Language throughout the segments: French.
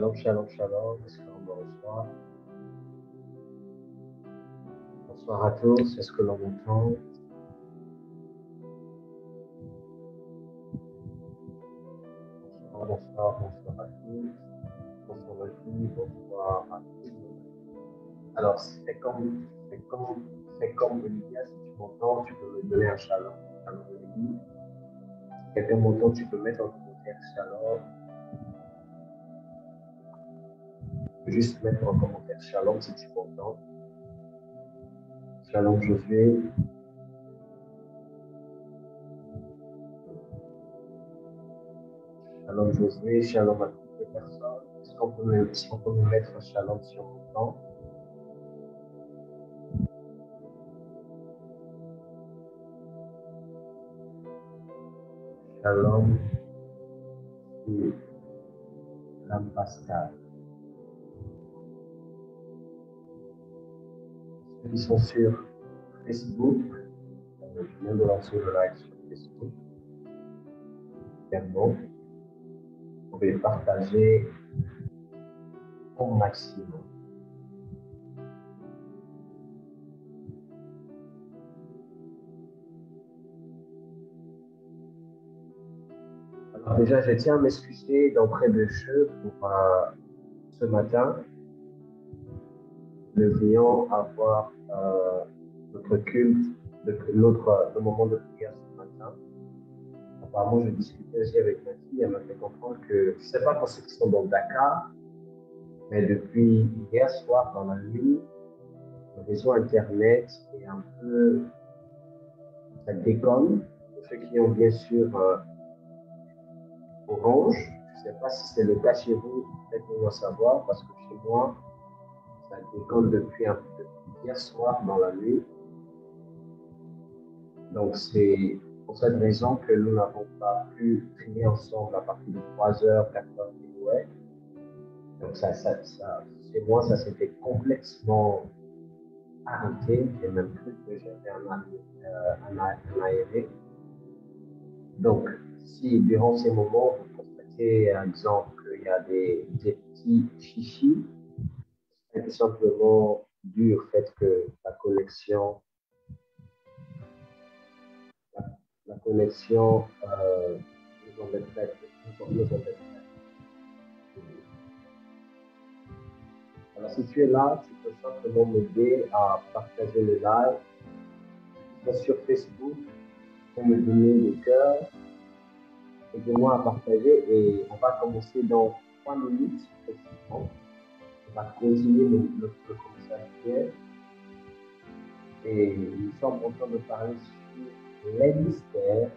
Shalom, shalom, shalom. Est-ce qu'on me reçoit? Bonsoir à tous. Est-ce que l'on m'entend? Bonsoir, bonsoir à tous. Bonsoir à tous, bonsoir à tous. Alors, c'est comme Olivia, si tu m'entends, tu peux me donner un shalom. Shalom, Olivia. Si quelqu'un m'entend, tu peux mettre en commentaire shalom. Tu peux juste mettre en commentaire shalom si tu m'entends. Shalom, Josué. Shalom, Josué. Shalom à toutes les personnes. Est-ce qu'on peut me mettre un shalom si on m'entend? Shalom, c'est l'âme Pascal. Ceux qui sont sur Facebook, je viens de lancer le live sur Facebook. Également, vous pouvez partager au maximum. Alors déjà, je tiens à m'excuser d'entrée de jeu pour ce matin. Nous devrions avoir notre culte, le moment de prière ce matin. Apparemment, je discutais aussi avec ma fille, elle m'a fait comprendre que, je ne sais pas pour ceux qui sont dans Dakar, mais depuis hier soir, dans la nuit, le réseau Internet est un peu, ça déconne. Pour ceux qui ont bien sûr Orange, je ne sais pas si c'est le cas chez vous, faites-moi savoir, parce que chez moi, ça déconne depuis hier soir dans la nuit. Donc, c'est pour cette raison que nous n'avons pas pu prier ensemble à partir de 3h, 4h POS. Donc, chez moi, ça s'était complètement arrêté. J'ai même cru que j'avais un aéré. Donc, si durant ces moments, vous constatez, par exemple, qu'il y a des petits chichis, c'est tout simplement dû au fait que la connexion nous embête. Alors, si tu es là, tu peux simplement m'aider à partager le live. Si tu es sur Facebook, pour me donner des cœurs, aidez-moi à partager et on va commencer dans 3 minutes précisément. On va continuer notre conversation et nous sommes en train de parler sur les mystères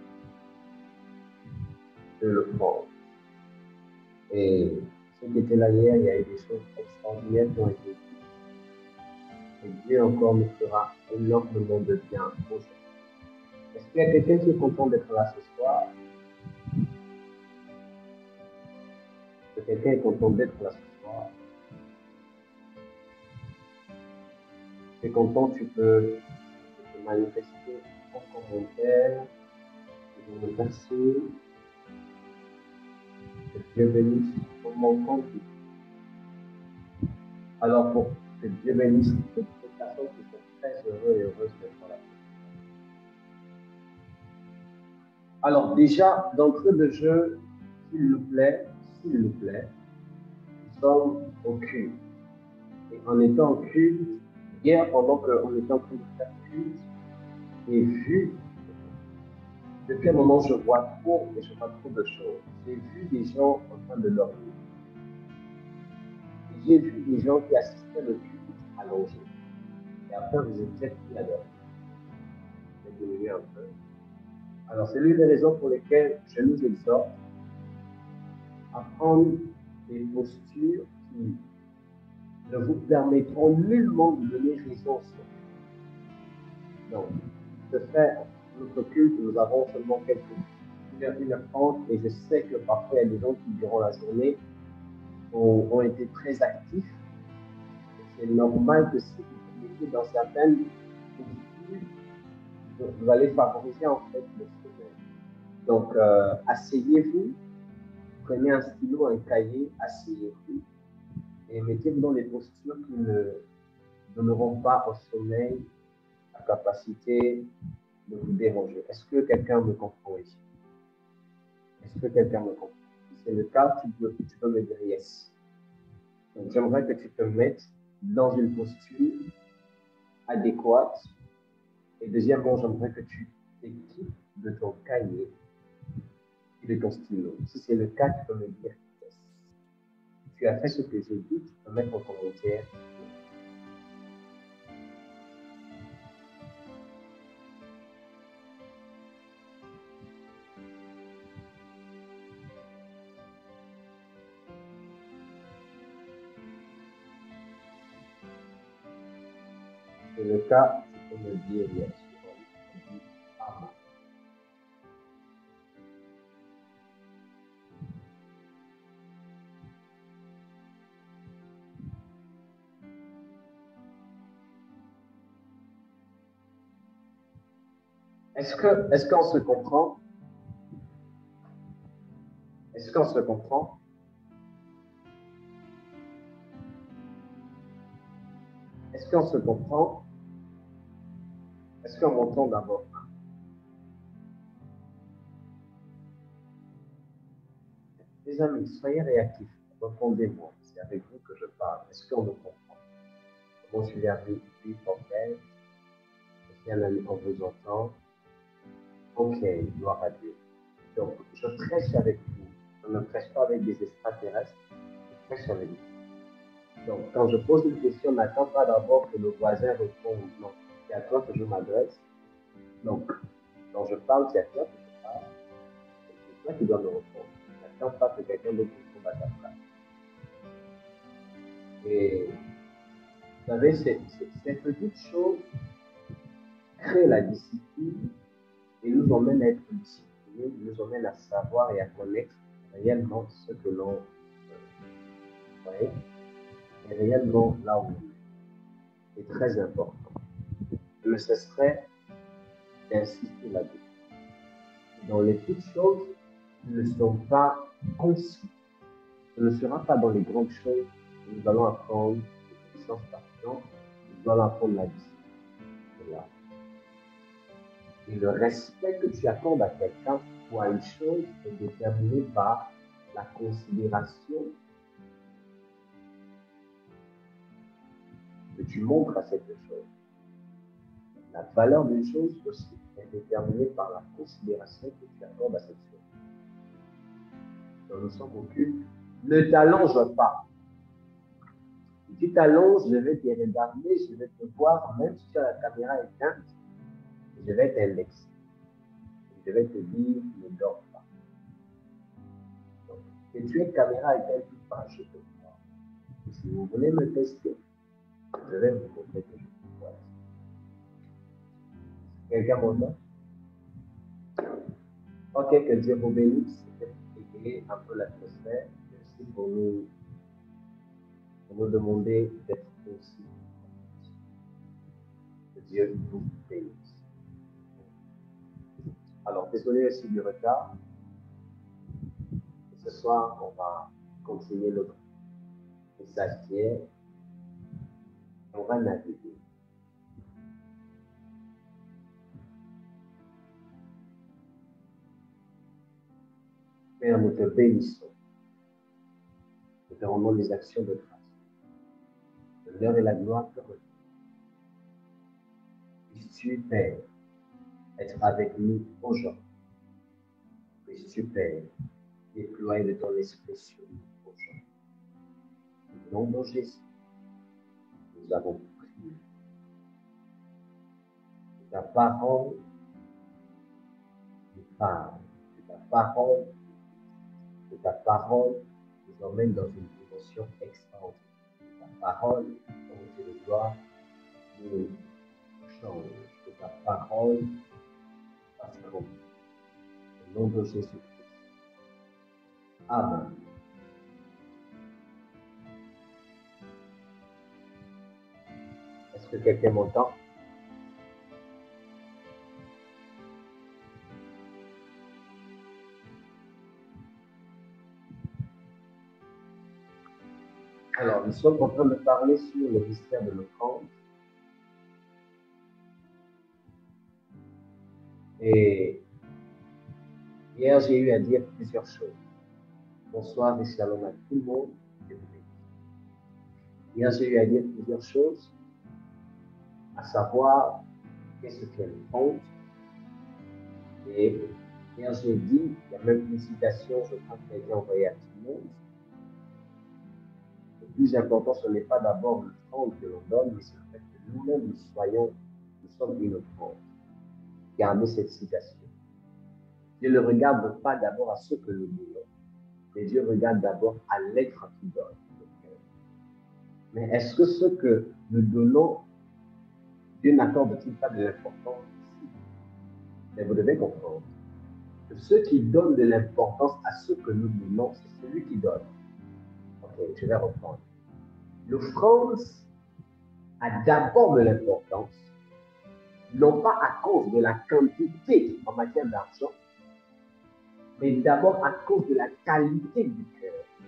de l'offrande. Et ceux qui étaient là hier, il y a eu des choses extraordinaires qui ont été dites. Et Dieu encore nous fera énormément de bien aujourd'hui. Est-ce qu'il y a quelqu'un qui est content d'être là ce soir? Est-ce que quelqu'un est content d'être là ce soir? Si tu es content, tu peux te manifester en commentaire. Je vous remercie. Que Dieu bénisse pour mon compte. Alors, pour que Dieu bénisse toutes les personnes qui sont très heureuses et heureuses d'être là. Alors, déjà, d'entrée de jeu, s'il vous plaît, nous sommes au culte. Et en étant au culte, hier, pendant qu'on était en train de faire culte, j'ai vu, depuis un moment, je vois trop de choses. J'ai vu des gens en train de dormir. J'ai vu des gens qui assistaient le culte allongé. Et après, vous étiez pris à dormir. J'ai diminué un peu. Alors, c'est l'une des raisons pour lesquelles je nous exhorte à prendre des postures qui ne vous permettront nullement de donner raison au ciel. Donc, de faire notre culte, nous avons seulement quelques 1h30 et je sais que parfois il y a des gens qui, durant la journée, ont été très actifs. C'est normal que si vous mettez dans certaines postures, vous allez favoriser en fait le sommeil. Donc, asseyez-vous Prenez un stylo, un cahier, asseyez-vous et mettez-vous dans des postures qui ne donneront pas au sommeil la capacité de vous déranger. Est-ce que quelqu'un me comprend ici? Est-ce que quelqu'un me comprend? Si c'est le cas, tu peux me dire yes. Donc, j'aimerais que tu te mettes dans une posture adéquate. Et deuxièmement, j'aimerais que tu t'équipes de ton cahier et de ton stylo. Si c'est le cas, tu peux me dire yes. Si tu as fait ce que j'ai dit, tu peux mettre en commentaire. Si c'est le cas, tu peux me dire yes. Amen. Est-ce qu'on se comprend? Est-ce qu'on se comprend? Est-ce qu'on se comprend? Est-ce qu'on m'entend d'abord? Les amis, soyez réactifs. Répondez-moi. C'est avec vous que je parle. Est-ce qu'on me comprend? Comment je suis arrivé en fait? Est-ce qu'il y a un ami qu'on vous entend? Ok, gloire à Dieu. Donc, je prêche avec vous. Je ne prêche pas avec des extraterrestres. Je prêche avec vous. Donc, quand je pose une question, n'attends pas d'abord que le voisin réponde. Non, c'est à toi que je m'adresse. Donc, quand je parle, c'est à toi que je parle. C'est toi qui dois me répondre. N'attends pas que quelqu'un d'autre réponde à ta place. Et vous savez, ces petites choses créent la discipline et nous emmènent à être disciplinés, nous emmènent à savoir et à connaître réellement ce que l'on voit et réellement là où on est. C'est très important. Je ne cesserai d'insister là-dessus. Dans les petites choses qui ne sont pas conçues, ce ne sera pas dans les grandes choses que nous allons apprendre les puissances par nous allons apprendre la discipline. Et le respect que tu accordes à quelqu'un ou à une chose est déterminé par la considération que tu montres à cette chose. La valeur d'une chose aussi est déterminée par la considération que tu accordes à cette chose. Dans le sens occulte, ne t'allonge pas. Si tu t'allonges, je vais te regarder, je vais te voir, même si tu as la caméra éteinte, je vais t'indexer. Je vais te dire, ne dors pas. Donc, que tu aies caméra éteinte ou pas, je te vois. Si vous voulez me tester, je vais vous montrer que je peux voir. Quelqu'un m'entend? Ok, que Dieu vous bénisse. Égayer un peu l'atmosphère. Merci pour nous demander d'être aussi. Que Dieu vous bénisse. Alors, désolé aussi du retard. Ce soir, on va continuer notre message d'hier. On va naviguer. Père, nous te bénissons. Nous te rendons les actions de grâce. L'honneur et la gloire te reviennent. Puisses-tu, Père, être avec nous aujourd'hui. Puisses-tu, Père, déployer de ton esprit sur nous aujourd'hui. Au nom de Jésus, nous avons prié. Ta parole nous parle. Ta parole, ta parole nous emmène dans une dimension extraordinaire. Ta parole, comme tu le dois, nous change. Que ta parole fasse comme au nom de Jésus-Christ. Amen. Est-ce que quelqu'un m'entend? Alors, nous sommes en train de parler sur le mystère de l'offrande. Et hier, j'ai eu à dire plusieurs choses. Bonsoir et shalom à tout le monde. Hier, j'ai eu à dire plusieurs choses, à savoir qu'est-ce qu'est l'offrande. Et hier, j'ai dit, il y a même une citation, je crois, qui a été envoyée à tout le monde. Le plus important, ce n'est pas d'abord l'offrande que l'on donne, mais c'est le fait que nous-mêmes, nous sommes une offrande. Gardez cette citation. Dieu ne regarde pas d'abord à ce que nous donnons, mais Dieu regarde d'abord à l'être qui donne. Mais est-ce que ce que nous donnons, Dieu n'accorde-t-il pas de l'importance ici? Mais vous devez comprendre que ceux qui donnent de l'importance à ce que nous donnons, c'est celui qui donne. Ok, je vais reprendre. L'offrande a d'abord de l'importance, non pas à cause de la quantité en matière d'argent, mais d'abord à cause de la qualité du cœur.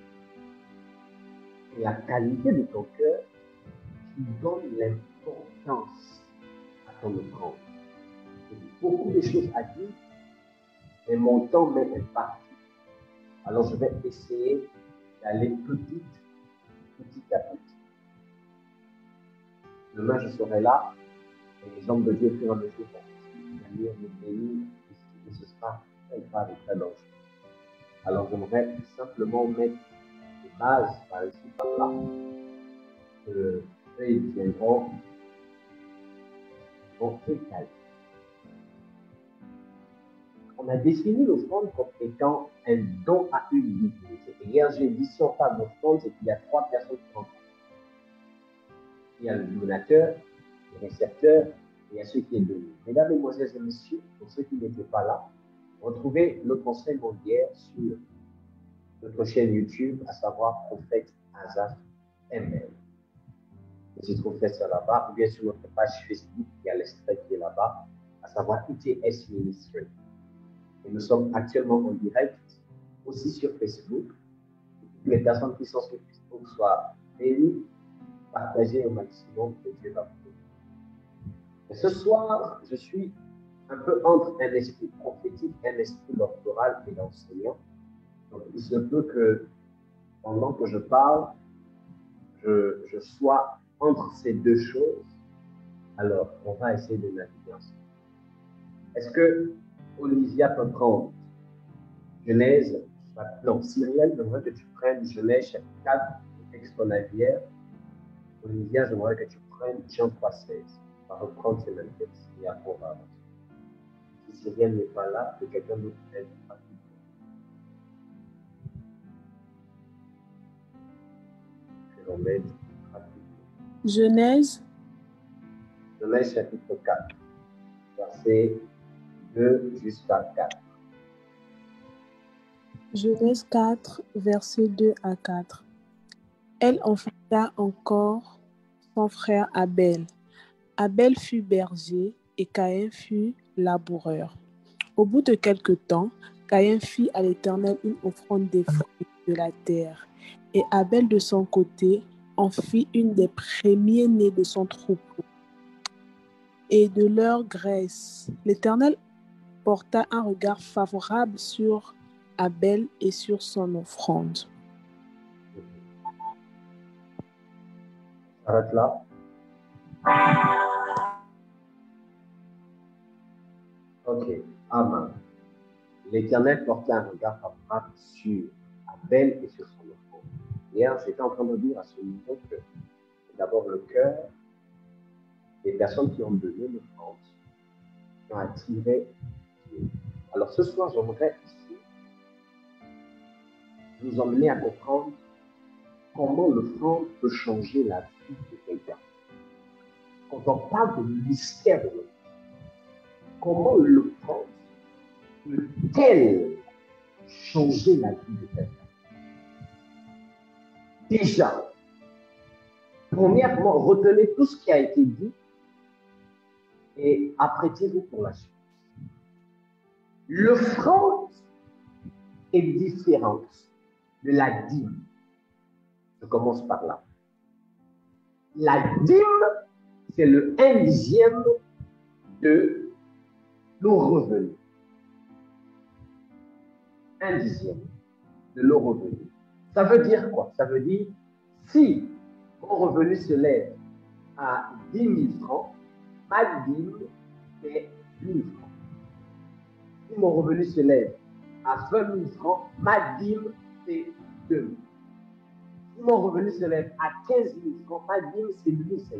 Et la qualité de ton cœur qui donne l'importance à ton offrande. Il y a beaucoup de choses à dire, mais mon temps m'est imparti. Alors je vais essayer d'aller petit à petit. Demain, je serai là, et les hommes de Dieu feront des choses pour venir me bénir, et ce sera très grave et très dangereux. Alors j'aimerais simplement mettre des bases par ici, par là, que eux, ils viendront étaler. On a défini l'offrande comme étant un don à une divinité. Et hier, j'ai dit, si on parle d'offrande, c'est qu'il y a trois personnes qui rentrent. Il y a le donateur, le récepteur, et il y a ceux qui est donné. Mesdames, Mesdemoiselles et Messieurs, pour ceux qui n'étaient pas là, retrouvez notre enseignement d'hier sur notre chaîne YouTube, à savoir Prophète Asaph ML. Je trouve ça là-bas, ou bien sur notre page Facebook, il y a l'extrait qui est là-bas, à savoir ITS Ministry. Et nous sommes actuellement en direct aussi sur Facebook. Les personnes qui sont sur Facebook soient bénies, partagées au maximum que Dieu va vous donner. Ce soir, je suis un peu entre un esprit prophétique, un esprit doctoral et d'enseignant. Donc, il se peut que pendant que je parle, je sois entre ces deux choses. Alors, on va essayer de naviguer ensemble. Est-ce que Olivia peut prendre Genèse, non, Cyrielle, j'aimerais que tu prennes Genèse chapitre 4, le texte qu'on a hier. Olivia, j'aimerais que tu prennes Jean 3,16. On va reprendre ces mêmes textes et après on va avancer. Si Cyrielle n'est pas là, que quelqu'un d'autre aide rapidement. Que l'on m'aide rapidement. Genèse chapitre 4, verset 2 jusqu'à 4. Genèse 4, versets 2 à 4. Elle enfanta encore son frère Abel. Abel fut berger et Caïn fut laboureur. Au bout de quelque temps, Caïn fit à l'Éternel une offrande des fruits de la terre. Et Abel de son côté en fit une des premiers-nés de son troupeau et de leur graisse. L'Éternel porta un regard favorable sur Abel et sur son offrande. Arrête là. Ok, Amen. L'Éternel portait un regard favorable sur Abel et sur son offrande. Hier, j'étais en train de dire à ce niveau que c'est d'abord le cœur des personnes qui ont donné l'offrande, qui ont attiré Dieu. Alors ce soir, j'aimerais ici nous emmener à comprendre comment l'offrande peut changer la vie de quelqu'un. Quand on parle de mystère de l'offrande, comment l'offrande peut-elle changer la vie de quelqu'un? Déjà, premièrement, retenez tout ce qui a été dit et apprêtez-vous pour la suite. L'offrande est différente de la dîme. Je commence par là. La dîme, c'est le 1/10 de nos revenus. 1/10 de nos revenus. Ça veut dire quoi? Ça veut dire, si mon revenu se lève à 10 000 francs, ma dîme, c'est 1 000 francs. Si mon revenu se lève à 20 000 francs, ma dîme, c'est 2 000. Si mon revenu se lève à 15 000 francs, ma dîme, c'est 1 500.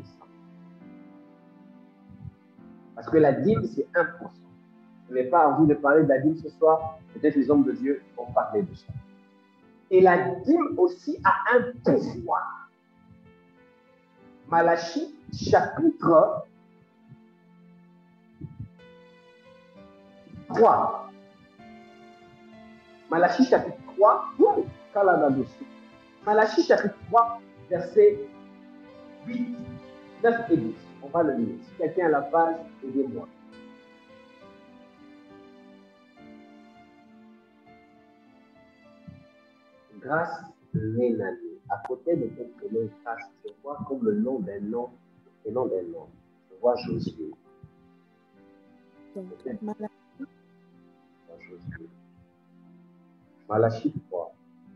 Parce que la dîme, c'est 1%. Je n'ai pas envie de parler de la dîme ce soir. Peut-être les hommes de Dieu vont parler de ça. Et la dîme aussi a un pouvoir. Malachie, chapitre 3. Malachie, chapitre 3. Malachie, chapitre 3, versets 8, 9 et 10. On va le lire. Si quelqu'un a la page, aidez-moi. Grâce Ménanie. À côté de ton prénom, Grâce, je vois comme le nom d'un nom, le nom d'un nom. Je vois Josué. Donc, Malachie 3.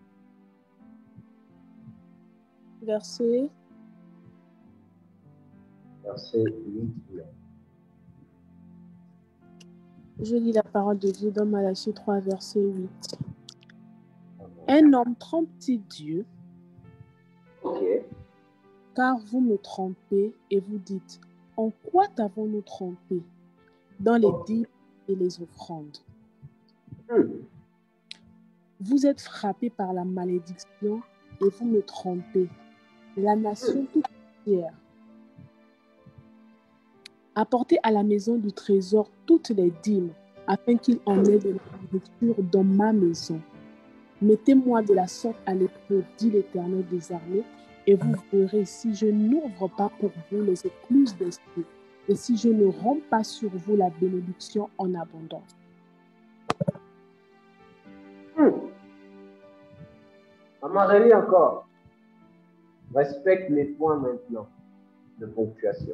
verset 8. Je lis la parole de Dieu dans Malachie 3, verset 8. Un homme trompe-t-il Dieu? Ok. Car vous me trompez et vous dites, en quoi t'avons-nous trompé? Dans les dîmes et les offrandes. Vous êtes frappés par la malédiction et vous me trompez, la nation toute entière. Apportez à la maison du trésor toutes les dîmes, afin qu'il en ait de la nourriture dans ma maison. Mettez-moi de la sorte à l'épreuve, dit l'Éternel des armées, et vous verrez si je n'ouvre pas pour vous les écluses des cieux, et si je ne romps pas sur vous la bénédiction en abondance. Maman, relis encore. Respecte les points maintenant de ponctuation.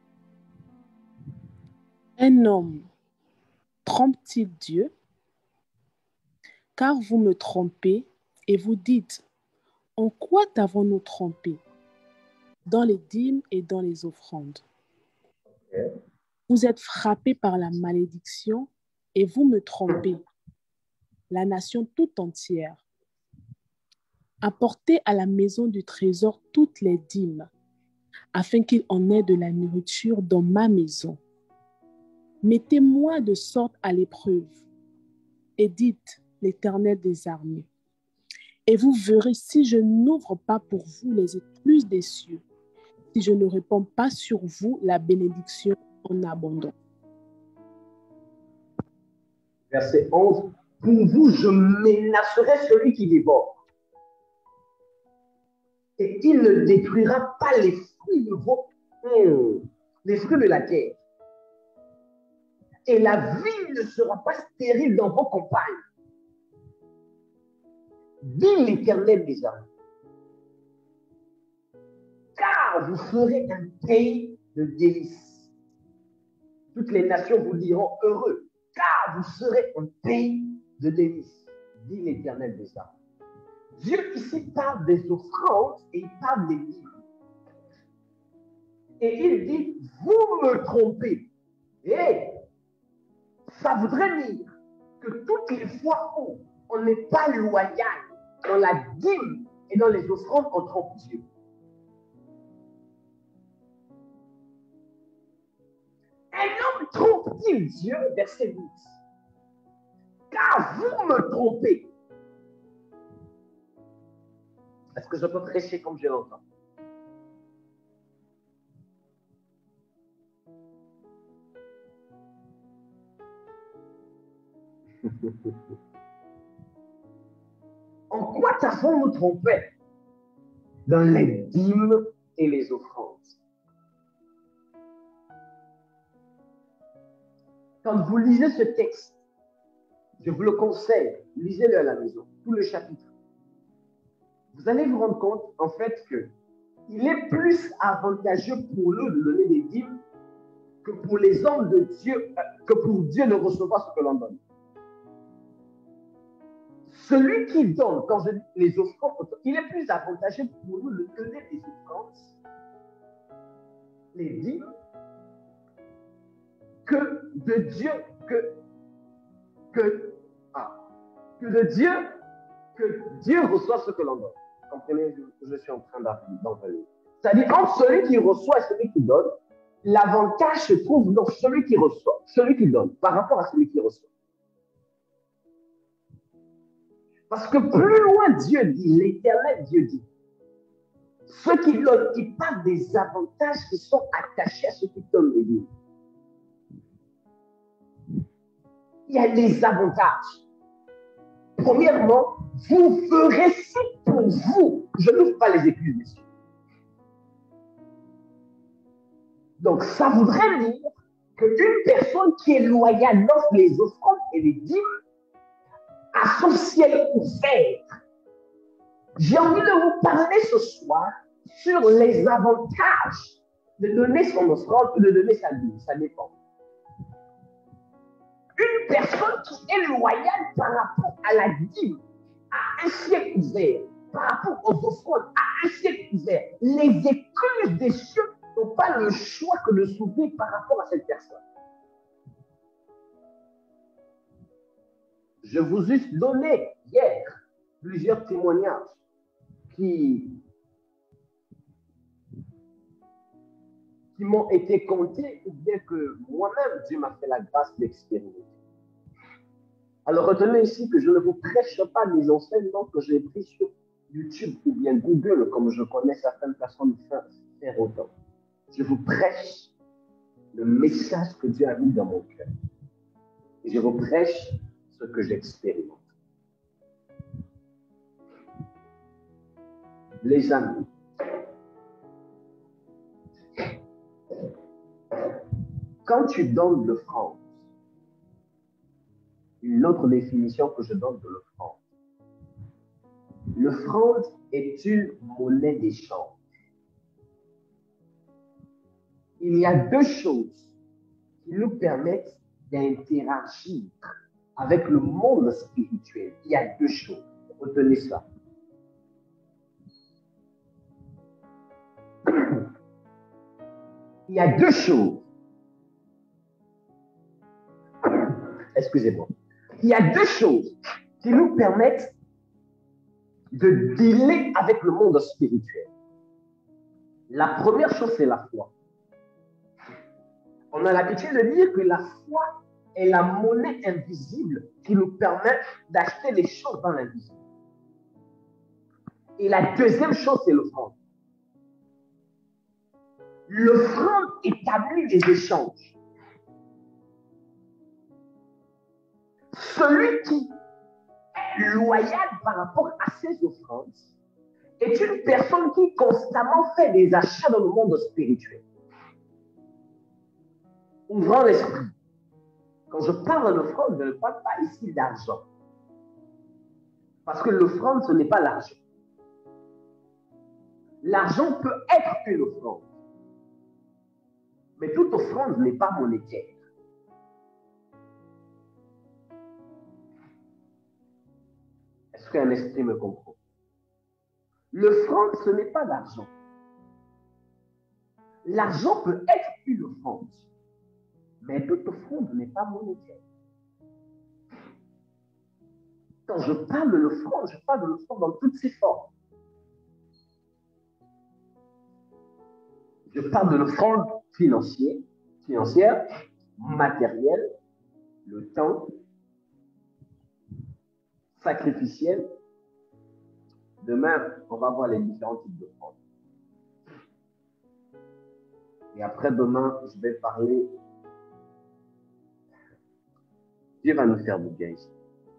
Un homme trompe-t-il Dieu? Car vous me trompez et vous dites, en quoi t'avons-nous trompé? Dans les dîmes et dans les offrandes. Okay. Vous êtes frappés par la malédiction et vous me trompez, la nation tout entière. Apportez à la maison du trésor toutes les dîmes, afin qu'il en ait de la nourriture dans ma maison. Mettez-moi de sorte à l'épreuve, et dites l'Éternel des armées. Et vous verrez si je n'ouvre pas pour vous les écluses des cieux, si je ne répands pas sur vous la bénédiction en abondance. Verset 11. Pour vous, je menacerai celui qui dévore. Et il ne détruira pas les fruits les fruits de la terre. Et la vie ne sera pas stérile dans vos campagnes. Dit l'Éternel des armées. Car vous ferez un pays de délices. Toutes les nations vous diront heureux, car vous serez un pays de délices, dit l'Éternel des armées. Dieu ici parle des offrandes et il parle des dîmes. Et il dit, vous me trompez. Et ça voudrait dire que toutes les fois où on n'est pas loyal dans la dîme et dans les offrandes, on trompe Dieu. Un homme trompe-t-il Dieu? Verset 8. Car vous me trompez. Est-ce que je peux prêcher comme je l'entends? En quoi t'avons-nous trompé? Dans les dîmes et les offrandes. Quand vous lisez ce texte, je vous le conseille, lisez-le à la maison, tout le chapitre. vous allez vous rendre compte, en fait, que il est plus avantageux pour nous de donner des dîmes que pour les hommes de Dieu, que pour Dieu de recevoir ce que l'on donne. Celui qui donne, quand je dis les offrandes, il est plus avantageux pour nous de donner des offrandes, les dîmes, que de Dieu, que Dieu reçoit ce que l'on donne. Vous comprenez, je suis en train d'en parler. C'est-à-dire, entre celui qui reçoit et celui qui donne, l'avantage se trouve dans celui qui reçoit, celui qui donne, par rapport à celui qui reçoit. Parce que plus loin Dieu dit, l'Éternel Dieu dit, ceux qui donnent, ils parlent des avantages qui sont attachés à ceux qui donnent les dîmes. Il y a des avantages. Premièrement, vous ferez ci pour vous. Je n'ouvre pas les écluses, messieurs. Donc, ça voudrait dire qu'une personne qui est loyale dans les offrandes et les dîmes a son ciel ouvert. J'ai envie de vous parler ce soir sur les avantages de donner son offrande ou de donner sa dîme. Ça dépend. Une personne qui est loyale par rapport à la dîme a un ciel ouvert. Par rapport aux offrandes, a un ciel ouvert. Les écluses des cieux n'ont pas le choix que de s'ouvrir par rapport à cette personne. Je vous ai donné hier plusieurs témoignages qui m'ont été contés ou bien que moi-même, Dieu m'a fait la grâce d'expérimenter. Alors retenez ici que je ne vous prêche pas des enseignements que j'ai pris sur YouTube ou bien Google, comme je connais certaines personnes faire autant. Je vous prêche le message que Dieu a mis dans mon cœur. Et je vous prêche ce que j'expérimente. Les amis, quand tu donnes l'offrande, une autre définition que je donne de l'offrande. L'offrande est une monnaie d'échange. Il y a deux choses qui nous permettent d'interagir avec le monde spirituel. Il y a deux choses. Retenez ça. Il y a deux choses. Excusez-moi. Il y a deux choses qui nous permettent de dealer avec le monde spirituel. La première chose, c'est la foi. On a l'habitude de dire que la foi est la monnaie invisible qui nous permet d'acheter les choses dans l'invisible. Et la deuxième chose, c'est l'offrande. L'offrande établit des échanges. Celui qui est loyal par rapport à ses offrandes est une personne qui constamment fait des achats dans le monde spirituel. Ouvrant l'esprit. Quand je parle d'offrande, je ne parle pas ici d'argent. Parce que l'offrande, ce n'est pas l'argent. L'argent peut être une offrande. Mais toute offrande n'est pas monétaire. Est-ce qu'un esprit me comprend? L'offrande, ce n'est pas l'argent. L'argent peut être une offrande. Mais toute offrande n'est pas monétaire. Quand je parle de l'offrande, je parle de l'offrande dans toutes ses formes. Je parle de l'offrande financière, matérielle, le temps, sacrificielle. Demain, on va voir les différents types d'offrandes. Et après demain, je vais parler. Dieu va nous faire du bien ici.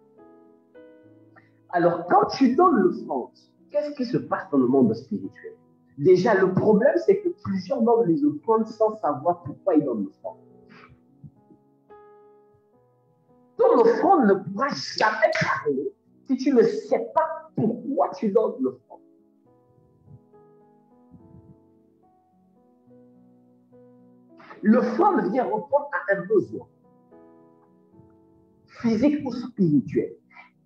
Alors, quand tu donnes l'offrande, qu'est-ce qui se passe dans le monde spirituel? Déjà, le problème, c'est que plusieurs donnent les offrandes sans savoir pourquoi ils donnent l'offrande. Ton offrande ne pourra jamais parler si tu ne sais pas pourquoi tu donnes l'offrande. L'offrande vient répondre à un besoin physique ou spirituel.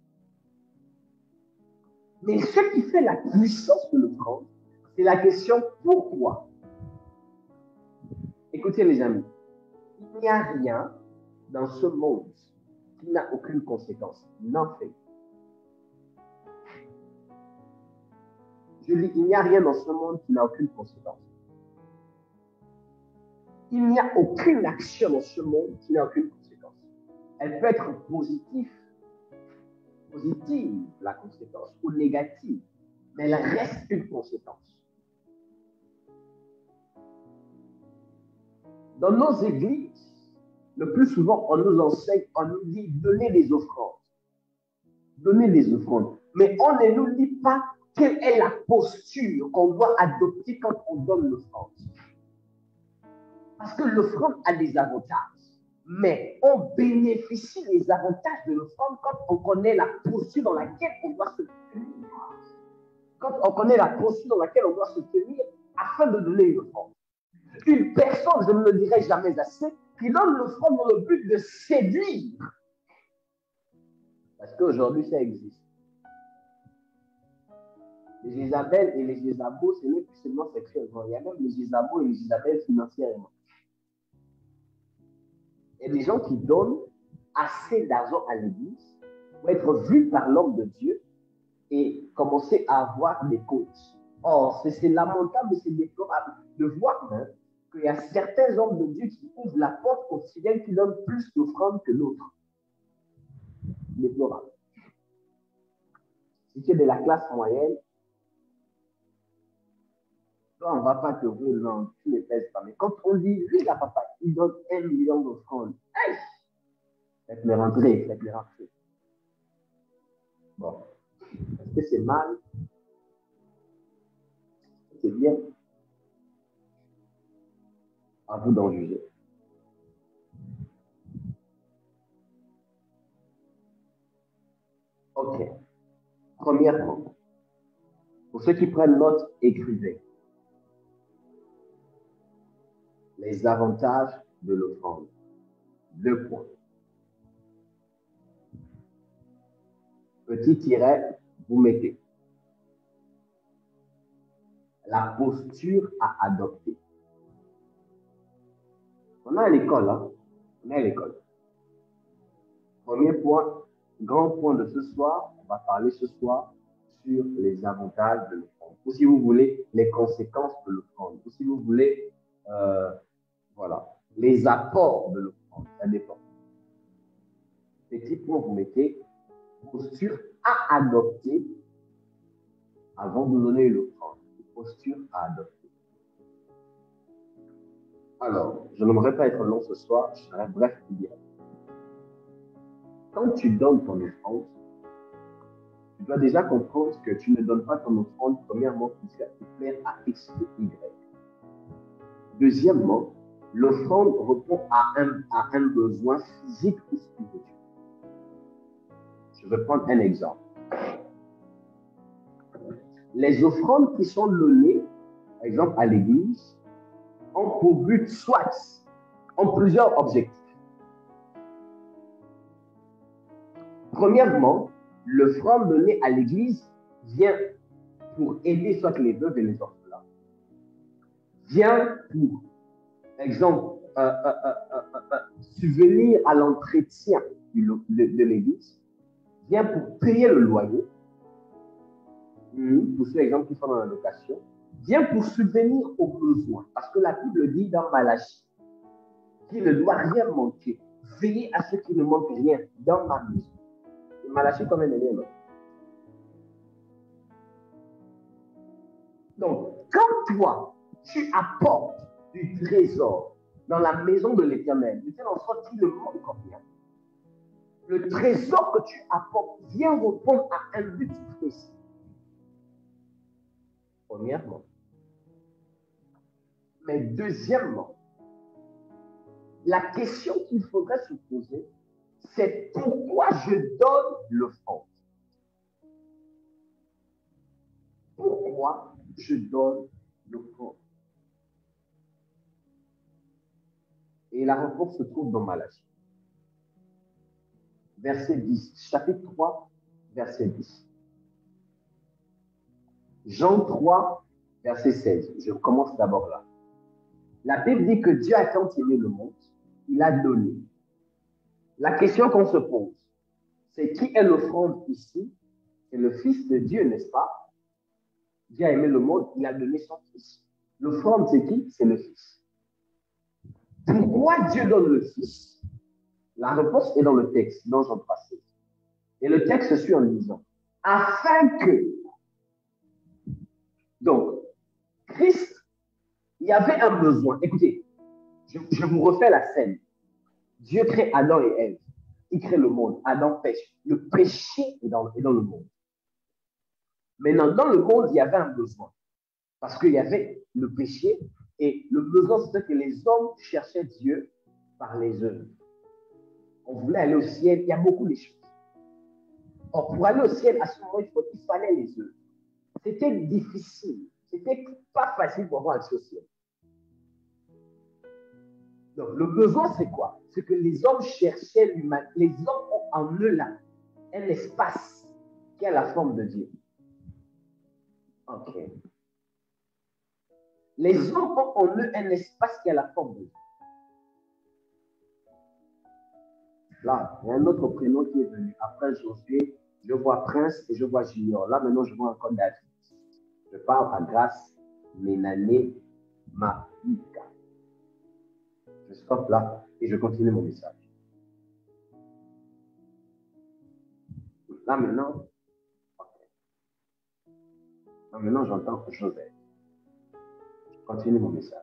Mais ce qui fait la puissance de l'offrande, c'est la question pourquoi. Écoutez les amis, il n'y a rien dans ce monde qui n'a aucune conséquence. N'en fait. Je dis, il n'y a rien dans ce monde qui n'a aucune conséquence. Il n'y a aucune action dans ce monde qui n'a aucune conséquence. Elle peut être positive, la conséquence, ou négative, mais elle reste une conséquence. Dans nos églises, le plus souvent, on nous enseigne, on nous dit, donnez des offrandes. Donnez des offrandes. Mais on ne nous dit pas quelle est la posture qu'on doit adopter quand on donne l'offrande. Parce que l'offrande a des avantages. Mais on bénéficie des avantages de l'offrande quand on connaît la posture dans laquelle on doit se tenir. Quand on connaît la posture dans laquelle on doit se tenir afin de donner une offrande. Une personne, je ne le dirai jamais assez, qui donne l'offrande dans le but de séduire. Parce qu'aujourd'hui, ça existe. Les Jézabel et les Jézabos, ce n'est plus seulement sexuellement. Il y a même les Jézabos et les Jézabel financièrement. Il y a des gens qui donnent assez d'argent à l'église pour être vus par l'homme de Dieu et commencer à avoir des comptes. Or, c'est lamentable et c'est déplorable de voir même qu'il y a certains hommes de Dieu qui ouvrent la porte aux fidèles qui donnent plus d'offrandes que l'autre. Déplorable. Si tu es de la classe moyenne, toi, on ne va pas te voir, non, tu ne pèses pas. Mais quand on dit, lui, là, papa, il donne 1 million d'offrandes, faites-le rentrer, faites-le rentrer. Bon. Est-ce que c'est mal? C'est bien? À vous d'en juger. Ok. Premièrement, pour ceux qui prennent note, écrivez. Les avantages de l'offrande. 2 points. Petit tiret, vous mettez. La posture à adopter. On est à l'école, hein? On est à l'école. Premier point, grand point de ce soir, on va parler ce soir sur les avantages de l'offrande. Ou si vous voulez, les conséquences de l'offrande. Ou si vous voulez, voilà, les apports de l'offrande. Ça dépend. Petit point, vous mettez posture à adopter avant de donner l'offrande. Posture à adopter. Alors, je n'aimerais pas être long ce soir, je serai bref et direct. Quand tu donnes ton offrande, tu dois déjà comprendre que tu ne donnes pas ton offrande, premièrement, pour faire plaire à X et Y. Deuxièmement, l'offrande répond à un besoin physique ou spirituel. Je vais prendre un exemple. Les offrandes qui sont données, par exemple à l'église, ont pour but ont plusieurs objectifs. Premièrement, l'offrande donnée à l'église vient pour aider soit les veuves et les orphelins, vient pour, par exemple, subvenir à l'entretien de l'église, vient pour payer le loyer, pour ceux, exemple, qui sont dans la location, vient pour subvenir aux besoins. Parce que la Bible dit dans Malachie qu'il ne doit rien manquer. Veillez à ce qu'il ne manque rien dans ma maison. Malachie, quand même, est là. Donc, quand toi, tu apportes du trésor dans la maison de l'Éternel, de telle sorte qu'il ne manque rien, le trésor que tu apportes vient répondre à un but précis. Premièrement. Mais deuxièmement, la question qu'il faudrait se poser, c'est pourquoi je donne l'offrande. moi, je donne l'offrande. Et la réponse se trouve dans Malachie. Verset 10, chapitre 3, verset 10. Jean 3, verset 16. Je commence d'abord là. La Bible dit que Dieu a tant aimé le monde, il a donné. La question qu'on se pose, c'est qui est l'offrande ici? C'est le Fils de Dieu, n'est-ce pas? Dieu a aimé le monde, il a donné son Fils. L'offrande, c'est qui? C'est le Fils. Pourquoi Dieu donne le Fils? La réponse est dans le texte, dans Jean 3,16. Et le texte suit en disant, afin que, donc, Christ, il y avait un besoin. Écoutez, je vous refais la scène. Dieu crée Adam et Ève. Il crée le monde. Adam pêche. Le péché est dans le monde. Maintenant, dans le monde, il y avait un besoin. Parce qu'il y avait le péché et le besoin, c'était que les hommes cherchaient Dieu par les œuvres. On voulait aller au ciel, il y a beaucoup de choses. Or, pour aller au ciel, à ce moment, il fallait les œuvres. C'était difficile. C'était pas facile pour avoir accès au ciel. Donc, le besoin, c'est quoi? C'est que les hommes cherchaient l'humanité. Les hommes ont en eux là un espace qui a la forme de Dieu. Ok. Les hommes ont en eux un espace qui a la forme de Dieu. Là, il y a un autre prénom qui est venu. Après Josué, je vois Prince et je vois Junior. Là, maintenant, je vois encore David. Je parle à Grâce, Ménané, Marika. Je stoppe là et je continue mon message. Là, maintenant, okay. Là, maintenant, j'entends Joseph. Je continue mon message.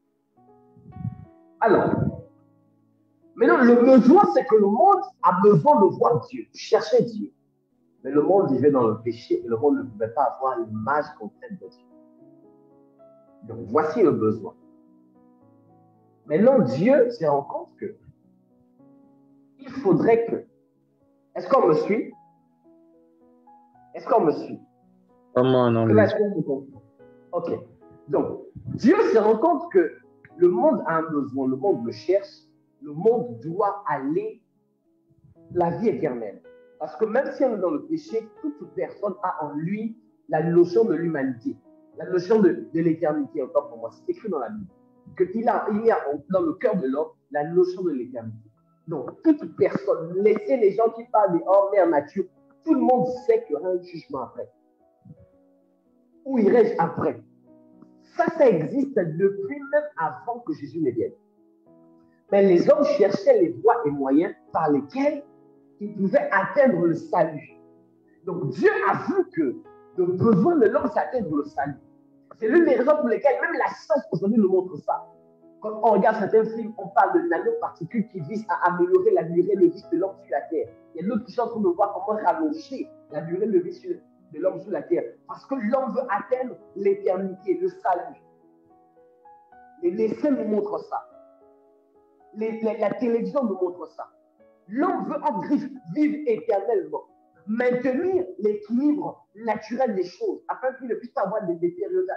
Alors, maintenant, le besoin, c'est que le monde a besoin de voir Dieu, chercher Dieu. Mais le monde vivait dans le péché et le monde ne pouvait pas avoir l'image complète de Dieu. Donc, voici le besoin. Maintenant, Dieu se rend compte que il faudrait que... Est-ce qu'on me suit? Est-ce qu'on me suit? Comment non? Ok. Donc, Dieu se rend compte que le monde a un besoin, le monde le cherche, le monde doit aller la vie éternelle. Parce que même si on est dans le péché, toute personne a en lui la notion de l'humanité, la notion de l'éternité, encore pour moi. C'est écrit dans la Bible. Il y a dans le cœur de l'homme la notion de l'éternité. Donc, toute personne, laissez les gens qui parlent des hors mère nature, tout le monde sait qu'il y aura un jugement après. Où irai-je après? Ça existe depuis même avant que Jésus ne vienne. Mais les hommes cherchaient les voies et moyens par lesquels ils pouvaient atteindre le salut. Donc Dieu a vu que le besoin de l'homme, c'est atteindre le salut. C'est l'une des raisons pour lesquelles même la science aujourd'hui nous montre ça. Quand on regarde certains films, on parle de nanoparticules qui visent à améliorer la durée de vie de l'homme sur la Terre. Il y a d'autres qui sont en train de voir comment rallonger la durée de vie de l'homme sur la Terre. Parce que l'homme veut atteindre l'éternité, le salut. Les films nous montrent ça. La télévision nous montre ça. L'homme veut en griffe vivre éternellement. Maintenir l'équilibre naturel des choses afin qu'il ne puisse pas avoir des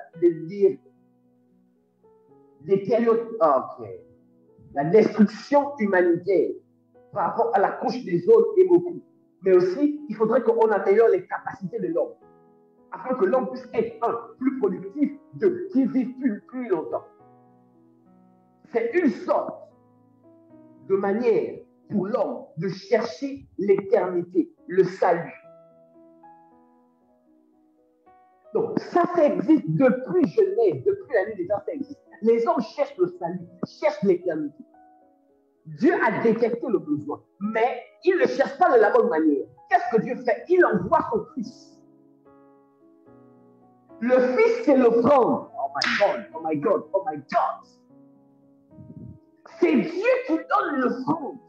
périodes. Ok. La destruction humanitaire par rapport à la couche des zones et beaucoup. Mais aussi, il faudrait qu'on améliore les capacités de l'homme afin que l'homme puisse être plus productif, qu'il vive plus longtemps. C'est une sorte de manière pour l'homme de chercher l'éternité, le salut. Donc, ça existe depuis Genèse, depuis la nuit des temps, ça existe. Les hommes cherchent le salut, cherchent l'éternité. Dieu a détecté le besoin, mais il ne cherche pas de la bonne manière. Qu'est-ce que Dieu fait? Il envoie son Fils. Le Fils, c'est l'offrande. Oh my God, oh my God, oh my God. C'est Dieu qui donne l'offrande.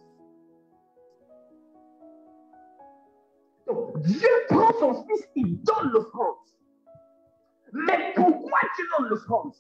Donc, Dieu prend son Fils, il donne l'offrande. Mais pourquoi Dieu donne l'offrande?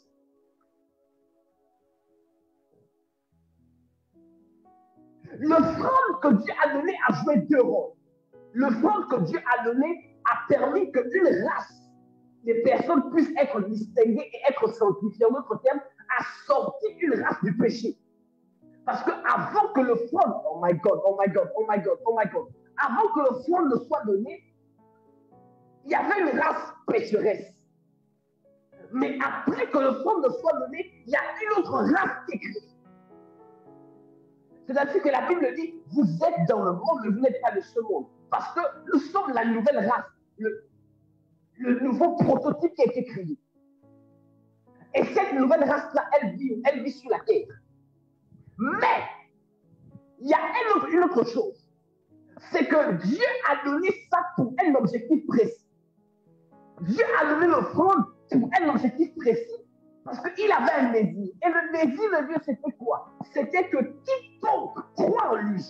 L'offrande que Dieu a donnée a joué deux rôles. L'offrande que Dieu a donnée a permis qu'une race, des personnes puissent être distinguées et être sanctifiées. En d'autres termes, a sorti une race du péché. Parce qu'avant que le front, oh my God, oh my God, oh my God, oh my God, avant que le front ne soit donné, il y avait une race pécheresse. Mais après que le front ne soit donné, il y a une autre race qui est créée. C'est-à-dire que la Bible dit, vous êtes dans le monde, mais vous n'êtes pas de ce monde. Parce que nous sommes la nouvelle race, le nouveau prototype qui a été créé. Et cette nouvelle race-là, elle vit sur la terre. Mais, il y a une autre chose. C'est que Dieu a donné ça pour un objectif précis. Dieu a donné l'offrande pour un objectif précis. Parce qu'il avait un désir. Et le désir de Dieu, c'était quoi? C'était que quiconque croit en lui,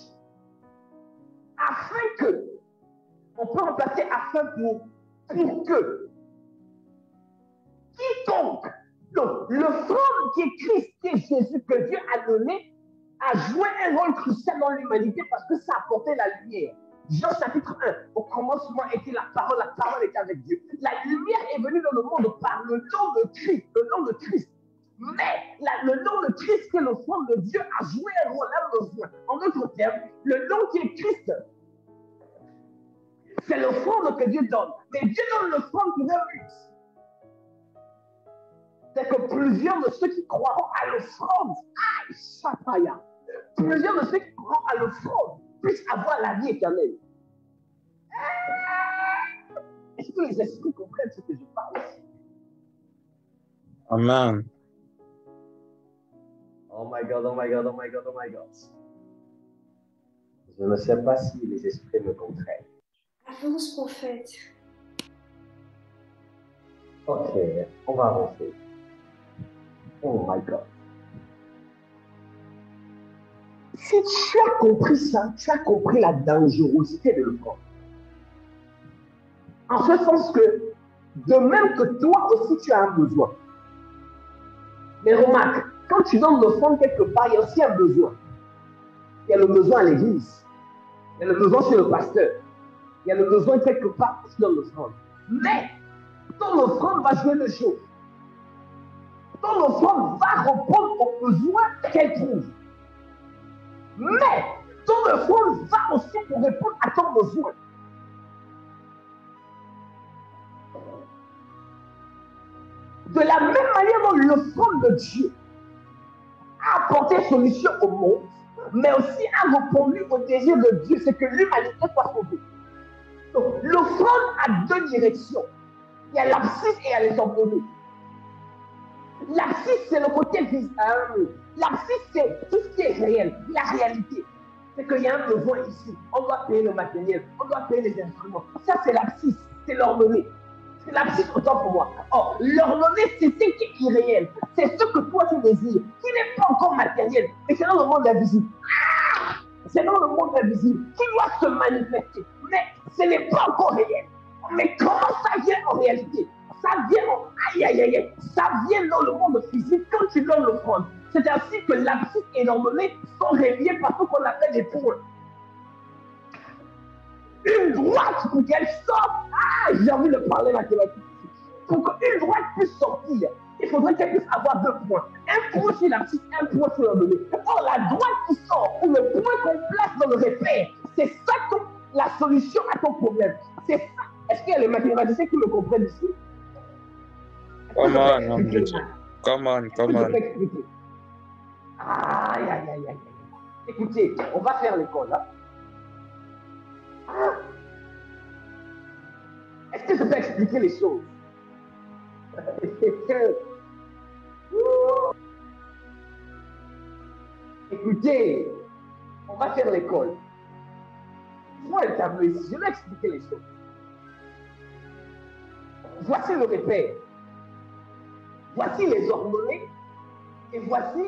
afin que, on peut remplacer afin pour que, quiconque, donc l'offrande qui est Christ, qui est Jésus, que Dieu a donné, a joué un rôle crucial dans l'humanité parce que ça apportait la lumière. Jean chapitre 1, au commencement était la parole était avec Dieu. La lumière est venue dans le monde par le nom de Christ, le nom de Christ. Mais le nom de Christ, qui est l'offrande de Dieu, a joué un rôle, un besoin. En d'autres termes, le nom qui est Christ, c'est l'offrande que Dieu donne. Mais Dieu donne l'offrande pour un but. C'est que plusieurs de ceux qui croiront à l'offrande, plusieurs de ceux qui croiront à l'offrande puissent avoir la vie éternelle. Est-ce que les esprits comprennent ce que je parle? Amen. Oh my God, oh my God, oh my God, oh my God. Je ne sais pas si les esprits me comprennent. Avance, prophète. Ok, on va avancer. Oh my God. Si tu as compris ça, tu as compris la dangerosité de l'offrande. En ce sens que, de même que toi aussi tu as un besoin. Mais remarque, quand tu donnes l'offrande quelque part, il y a aussi un besoin. Il y a le besoin à l'église. Il y a le besoin chez le pasteur. Il y a le besoin quelque part où tu donnes l'offrande. Mais, ton offrande va jouer le jeu. Ton offrande va répondre aux besoins qu'elle trouve. Mais, ton offrande va aussi pour répondre à ton besoin. De la même manière dont l'offrande de Dieu a apporté solution au monde, mais aussi a répondu au désir de Dieu, c'est que l'humanité soit sauvée. Donc, l'offrande a deux directions. Il y a l'abscisse et il y a les ordonnées. L'abscisse, c'est le côté visible. L'abscisse, c'est tout ce qui est réel, la réalité. C'est qu'il y a un besoin ici. On doit payer le matériel, on doit payer les instruments. Ça, c'est l'abscisse, c'est l'ordonnée. C'est l'abscisse autant pour moi. Or, l'ordonnée, c'est ce qui est irréel. C'est ce que toi tu désires, qui n'est pas encore matériel, mais c'est dans le monde invisible. C'est dans le monde invisible qui doit se manifester. Mais ce n'est pas encore réel. Mais comment ça vient en réalité? Ça vient ça vient dans le monde physique quand tu donnes l'offrande. C'est ainsi que l'abscisse et l'ordonnée sont reliés par ce qu'on appelle des points. Une droite pour qu'elle sorte. J'ai envie de parler mathématiques. Pour qu'une droite puisse sortir, il faudrait qu'elle puisse avoir deux points. Un point sur l'abscisse, un point sur l'ordonnée. Or, la droite qui sort, ou le point qu'on place dans le repère, c'est ça la solution à ton problème. C'est ça. Est-ce qu'il y a les mathématiciens qui me comprennent ici? Come on, homme de Dieu. Come on, come on. Aïe. Écoutez, on va faire l'école, là. Est-ce que je peux expliquer les choses? Écoutez, on va faire l'école. Moi, le tableau ici, je vais expliquer les choses. Voici le repère. Voici les ordonnées. Et voici.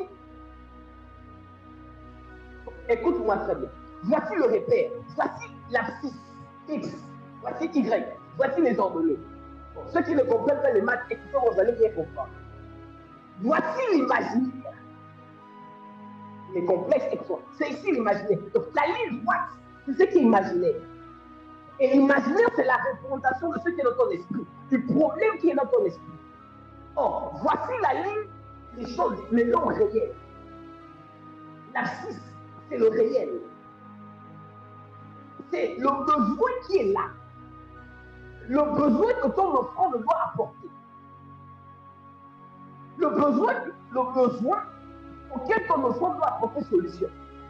Écoute-moi très bien. Voici le repère. Voici l'abscisse X. Voici Y. Voici les ordonnées. Bon, ceux qui ne comprennent pas les maths, écoutez, vous allez bien comprendre. Voici l'imaginaire. Les complexes, c'est ici l'imaginaire. Donc la ligne droite, c'est ce qui est imaginaire. Et l'imaginaire, c'est la représentation de ce qui est dans ton esprit, du problème qui est dans ton esprit. Or, voici la ligne des choses, le non réel. L'abscisse, c'est le réel. C'est le besoin qui est là. Le besoin que ton offrande doit apporter. Le besoin auquel ton offrande doit apporter solution.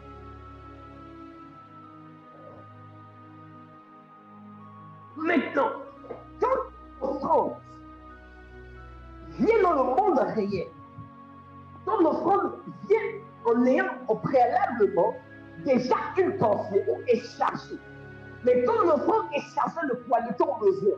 Maintenant, quand ton offrande vient dans le monde réel, ton offrande vient en ayant au préalablement déjà une pensée ou est chargée. Mais ton offrande est chargée de quoi? De ton besoin.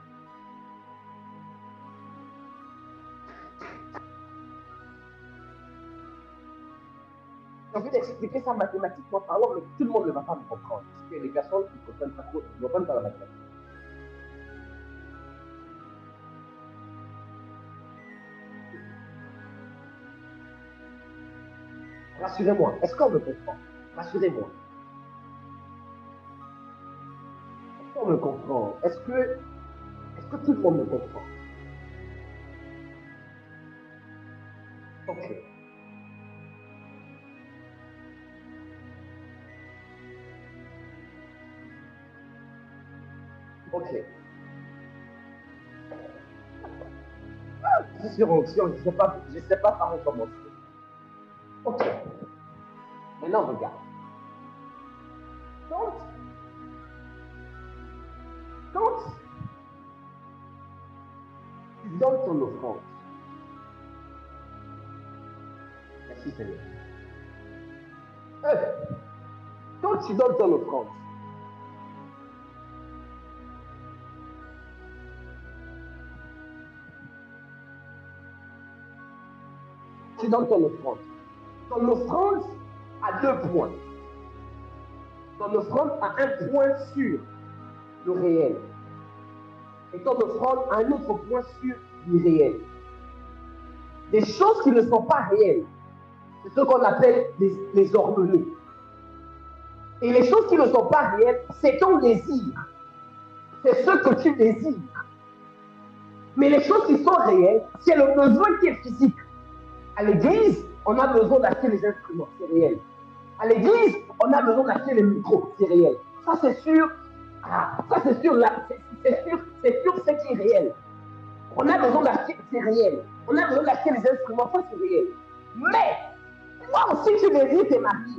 J'ai envie d'expliquer ça mathématiquement parlant, mais tout le monde ne va pas me comprendre. Parce que les personnes qui ne comprennent pas trop, ils ne comprennent pas la mathématique. Rassurez-moi, est-ce qu'on me comprend? Rassurez-moi. Est-ce qu'on me comprend? Est-ce que tout le monde me comprend? Ok. Ok. Sur onction, je ne sais pas par où commencer. Ok. Maintenant, regarde. Quand tu donnes ton offrande, merci Seigneur. Quand tu donnes ton offrande, ton offrande a 2 points. Ton offrande a un point sur le réel. Et ton offrande a un autre point sur l'irréel. Des choses qui ne sont pas réelles, c'est ce qu'on appelle les ordonnées. Et les choses qui ne sont pas réelles, c'est ton désir. C'est ce que tu désires. Mais les choses qui sont réelles, c'est le besoin qui est physique. À l'église, on a besoin d'acheter les instruments, c'est réel. À l'église, on a besoin d'acheter les micros, c'est réel. Ça, c'est sûr. C'est sûr ce qui est réel. On a besoin d'acheter, c'est réel. On a besoin d'acheter les instruments, ça, c'est réel. Mais, moi aussi, tu désires te marier.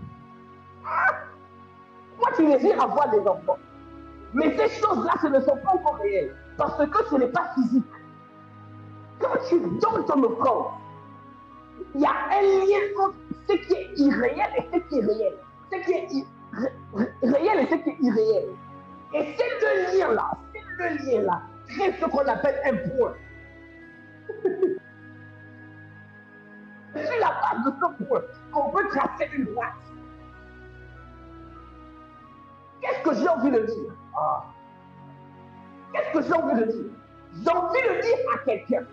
Moi, tu désires avoir des enfants. Mais ces choses-là, ce ne sont pas encore réelles. Parce que ce n'est pas physique. Quand tu donnes ton offrande, il y a un lien entre ce qui est irréel et ce qui est réel. Ce qui est réel et ce qui est irréel. Et ces deux liens-là, créent ce qu'on appelle un point. C'est sur la base de ce point qu'on peut tracer une droite. Qu'est-ce que j'ai envie de dire? Qu'est-ce que j'ai envie de dire? J'ai envie de dire à quelqu'un.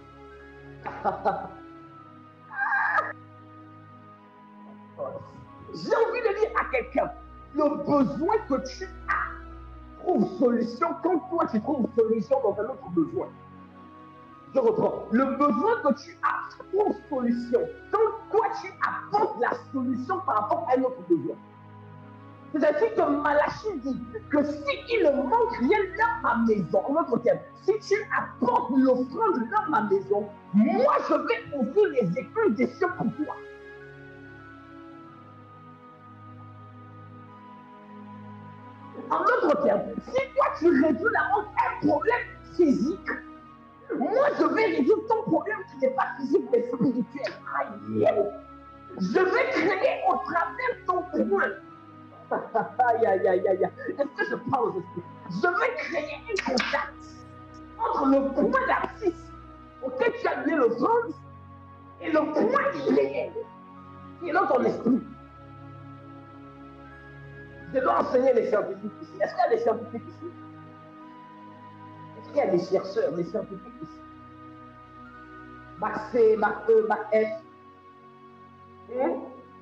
J'ai envie de dire à quelqu'un, le besoin que tu as trouve solution quand toi tu trouves solution dans un autre besoin. Je reprends. Le besoin que tu as trouve solution quand toi tu apportes la solution par rapport à un autre besoin. C'est-à-dire que Malachie dit que s'il ne manque rien dans ma maison, en autre terme, si tu apportes l'offrande dans ma maison, moi je vais ouvrir les écueils des cieux pour toi. En d'autres termes, si toi tu résous d'abord un problème physique, moi je vais résoudre ton problème qui n'est pas physique mais spirituel. Aïe. Je vais créer au travers ton point. Aïe. Est-ce que je parle aux esprits? Je vais créer un contact entre le point d'abscisse auquel tu as donné l'offrande et le point irréel qui est dans ton esprit. Je dois enseigner les scientifiques ici. Est-ce qu'il y a des scientifiques ici? Est-ce qu'il y a des chercheurs, des scientifiques ici? Bac C, Bac E, Bac F.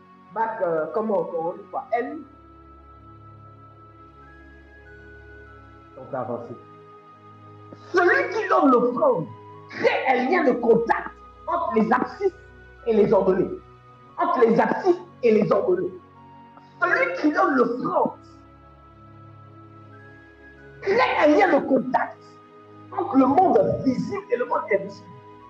Bac, comment on dit quoi? N. On peut avancer. Celui qui donne l'offrande crée un lien de contact entre les abscisses et les ordonnés. Entre les abscisses et les ordonnés. Celui qui donne l'offrande crée un lien de contact entre le monde visible et le monde invisible.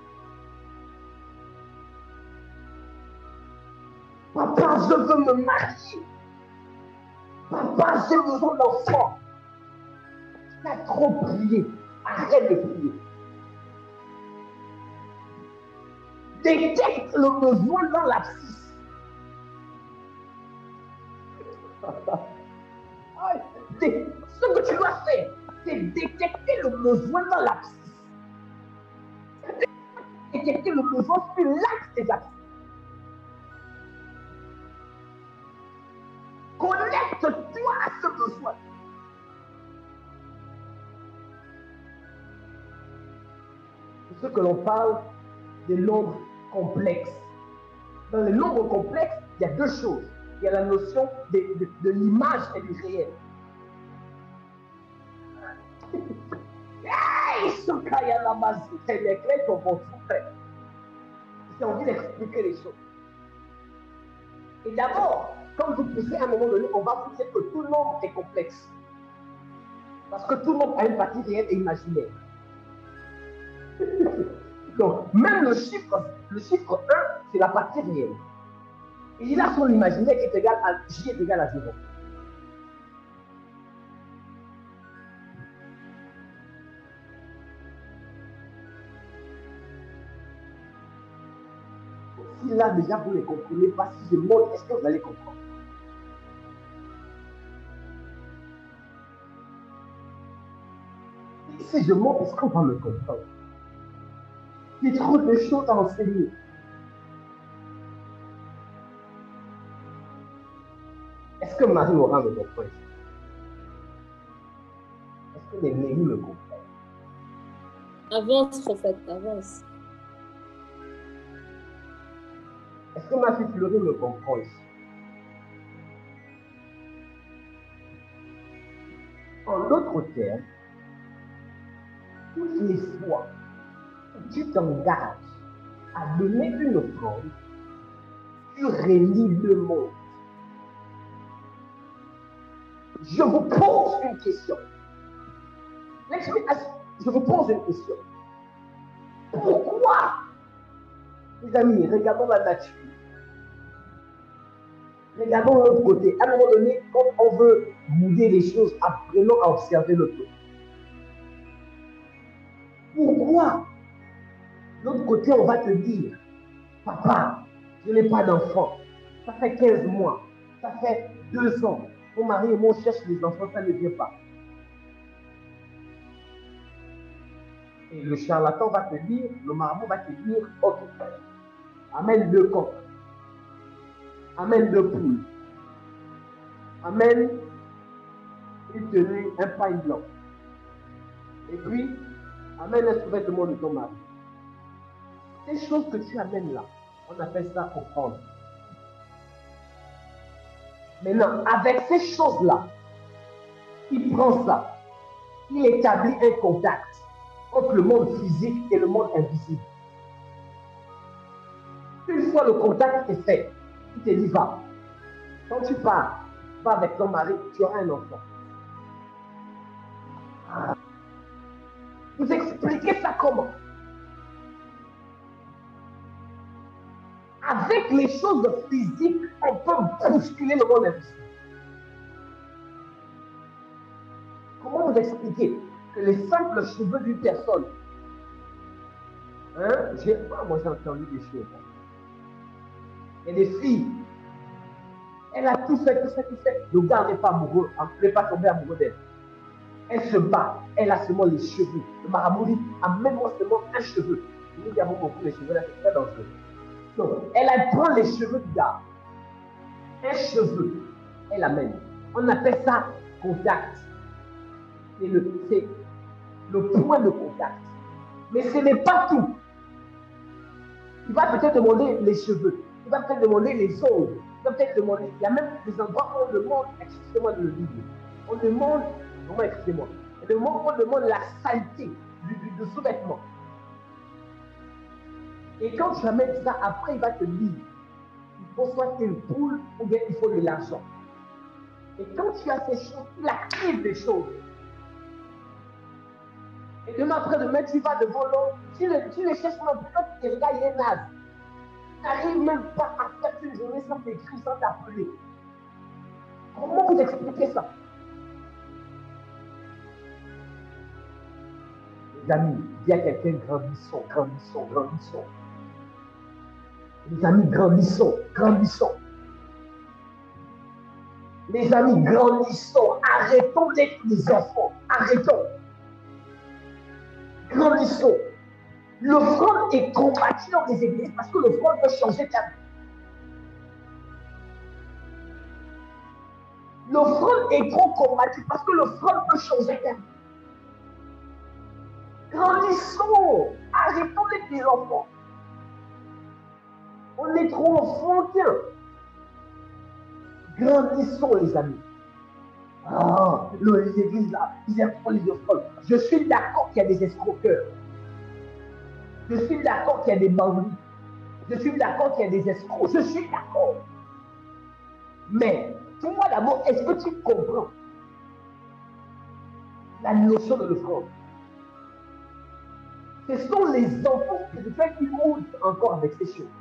Papa, je veux me marier. Papa, j'ai besoin d'enfants. Tu as trop prié. Arrête de prier. Détecte le besoin dans l'abscisse. Ce que tu dois faire, c'est détecter le besoin dans l'abscisse. Détecter le besoin sur l'axe des abscisses. Connecte-toi à ce besoin. C'est ce que l'on parle des nombres complexes. Dans les nombres complexes, il y a deux choses. Il y a la notion de l'image et du réel. C'est les clés qu'on va faire. J'ai envie d'expliquer les choses. Et d'abord, comme vous poussez à un moment donné, on va vous dire que tout le nombre est complexe. Parce que tout le monde a une partie réelle et imaginaire. Donc, même le chiffre 1, c'est la partie réelle. Et il a son imaginaire qui est égal à J est égal à 0. Si là déjà vous ne comprenez pas, si je montre, est-ce que vous allez comprendre? Si je montre, est-ce qu'on va me comprendre? Il y a trop de choses à enseigner. Est-ce que Marie-Laura me comprend ici? Est-ce que les Néhi me comprennent? Avance, prophète, avance. Est-ce que ma fille Fleury me comprend ici? En d'autres termes, toutes les fois où tu t'engages à donner une offrande, tu relis le monde. Je vous pose une question. Je vous pose une question. Pourquoi, les amis, regardons la nature. Regardons l'autre côté. À un moment donné, quand on veut bouder les choses, apprenons à observer l'autre côté. Pourquoi, de l'autre côté, on va te dire, papa, je n'ai pas d'enfant. Ça fait 15 mois. Ça fait 2 ans. Mon mari et moi cherchent les enfants, ça ne vient pas. Et le charlatan va te dire, le marabout va te dire, ok, amène 2 coqs, amène 2 poules, amène une tenue, un pain blanc. Et puis, amène un sous-vêtement de ton mari. Ces choses que tu amènes là, on appelle ça offrande. Maintenant, avec ces choses-là, il prend ça, il établit un contact entre le monde physique et le monde invisible. Une fois le contact est fait, il te dit va. Quand tu pars, va avec ton mari, tu auras un enfant. Vous expliquez ça comment? Avec les choses physiques, on peut bousculer le monde invisible. Comment vous expliquer que les simples cheveux d'une personne, moi j'ai entendu des choses. Il y a des filles, elle a tout fait. Le gars n'est pas amoureux, n'est pas tombé amoureux d'elle. Elle se bat, elle a seulement les cheveux. Le marabout dit, amène-moi seulement un cheveu. Nous avons beaucoup les cheveux là, c'est très dangereux. Donc, elle prend les cheveux du gars. Un cheveu, elle amène. On appelle ça contact. C'est le point de contact. Mais ce n'est pas tout. Il va peut-être demander les cheveux. Il va peut-être demander les ongles. Il va peut-être demander. Il y a même des endroits où on demande, excusez-moi de le dire. On demande, excusez-moi. on demande la saleté du sous-vêtement. Et quand tu amènes ça, après, il va te dire, il faut soit une poule ou bien il faut de l'argent. Et quand tu as ces choses, tu actives des choses. Et demain après-demain, tu vas devant l'homme, tu le cherches pendant pourquoi tu te regardes, il est naze. Tu n'arrives même pas à faire une journée sans t'écrire, sans t'appeler. Comment vous expliquez ça? Les amis, dis à quelqu'un, grandissons, grandissons, grandissons. Les amis, grandissons, grandissons. Les amis, grandissons. Arrêtons d'être des enfants. Arrêtons. Grandissons. L'offrande est combattue dans les églises parce que l'offrande peut changer ta vie. L'offrande est trop combattue parce que l'offrande peut changer ta vie. Grandissons. Arrêtons d'être des enfants. On est trop enfantin. Grandissons, les amis. Ah, les églises là, ils aiment trop les offrandes. Je suis d'accord qu'il y a des escroqueurs. Je suis d'accord qu'il y a des bandits. Je suis d'accord qu'il y a des escrocs. Je suis d'accord. Mais, toi d'abord, est-ce que tu comprends la notion de l'offrande? Ce sont les enfants spirituels qui montent encore avec ces choses.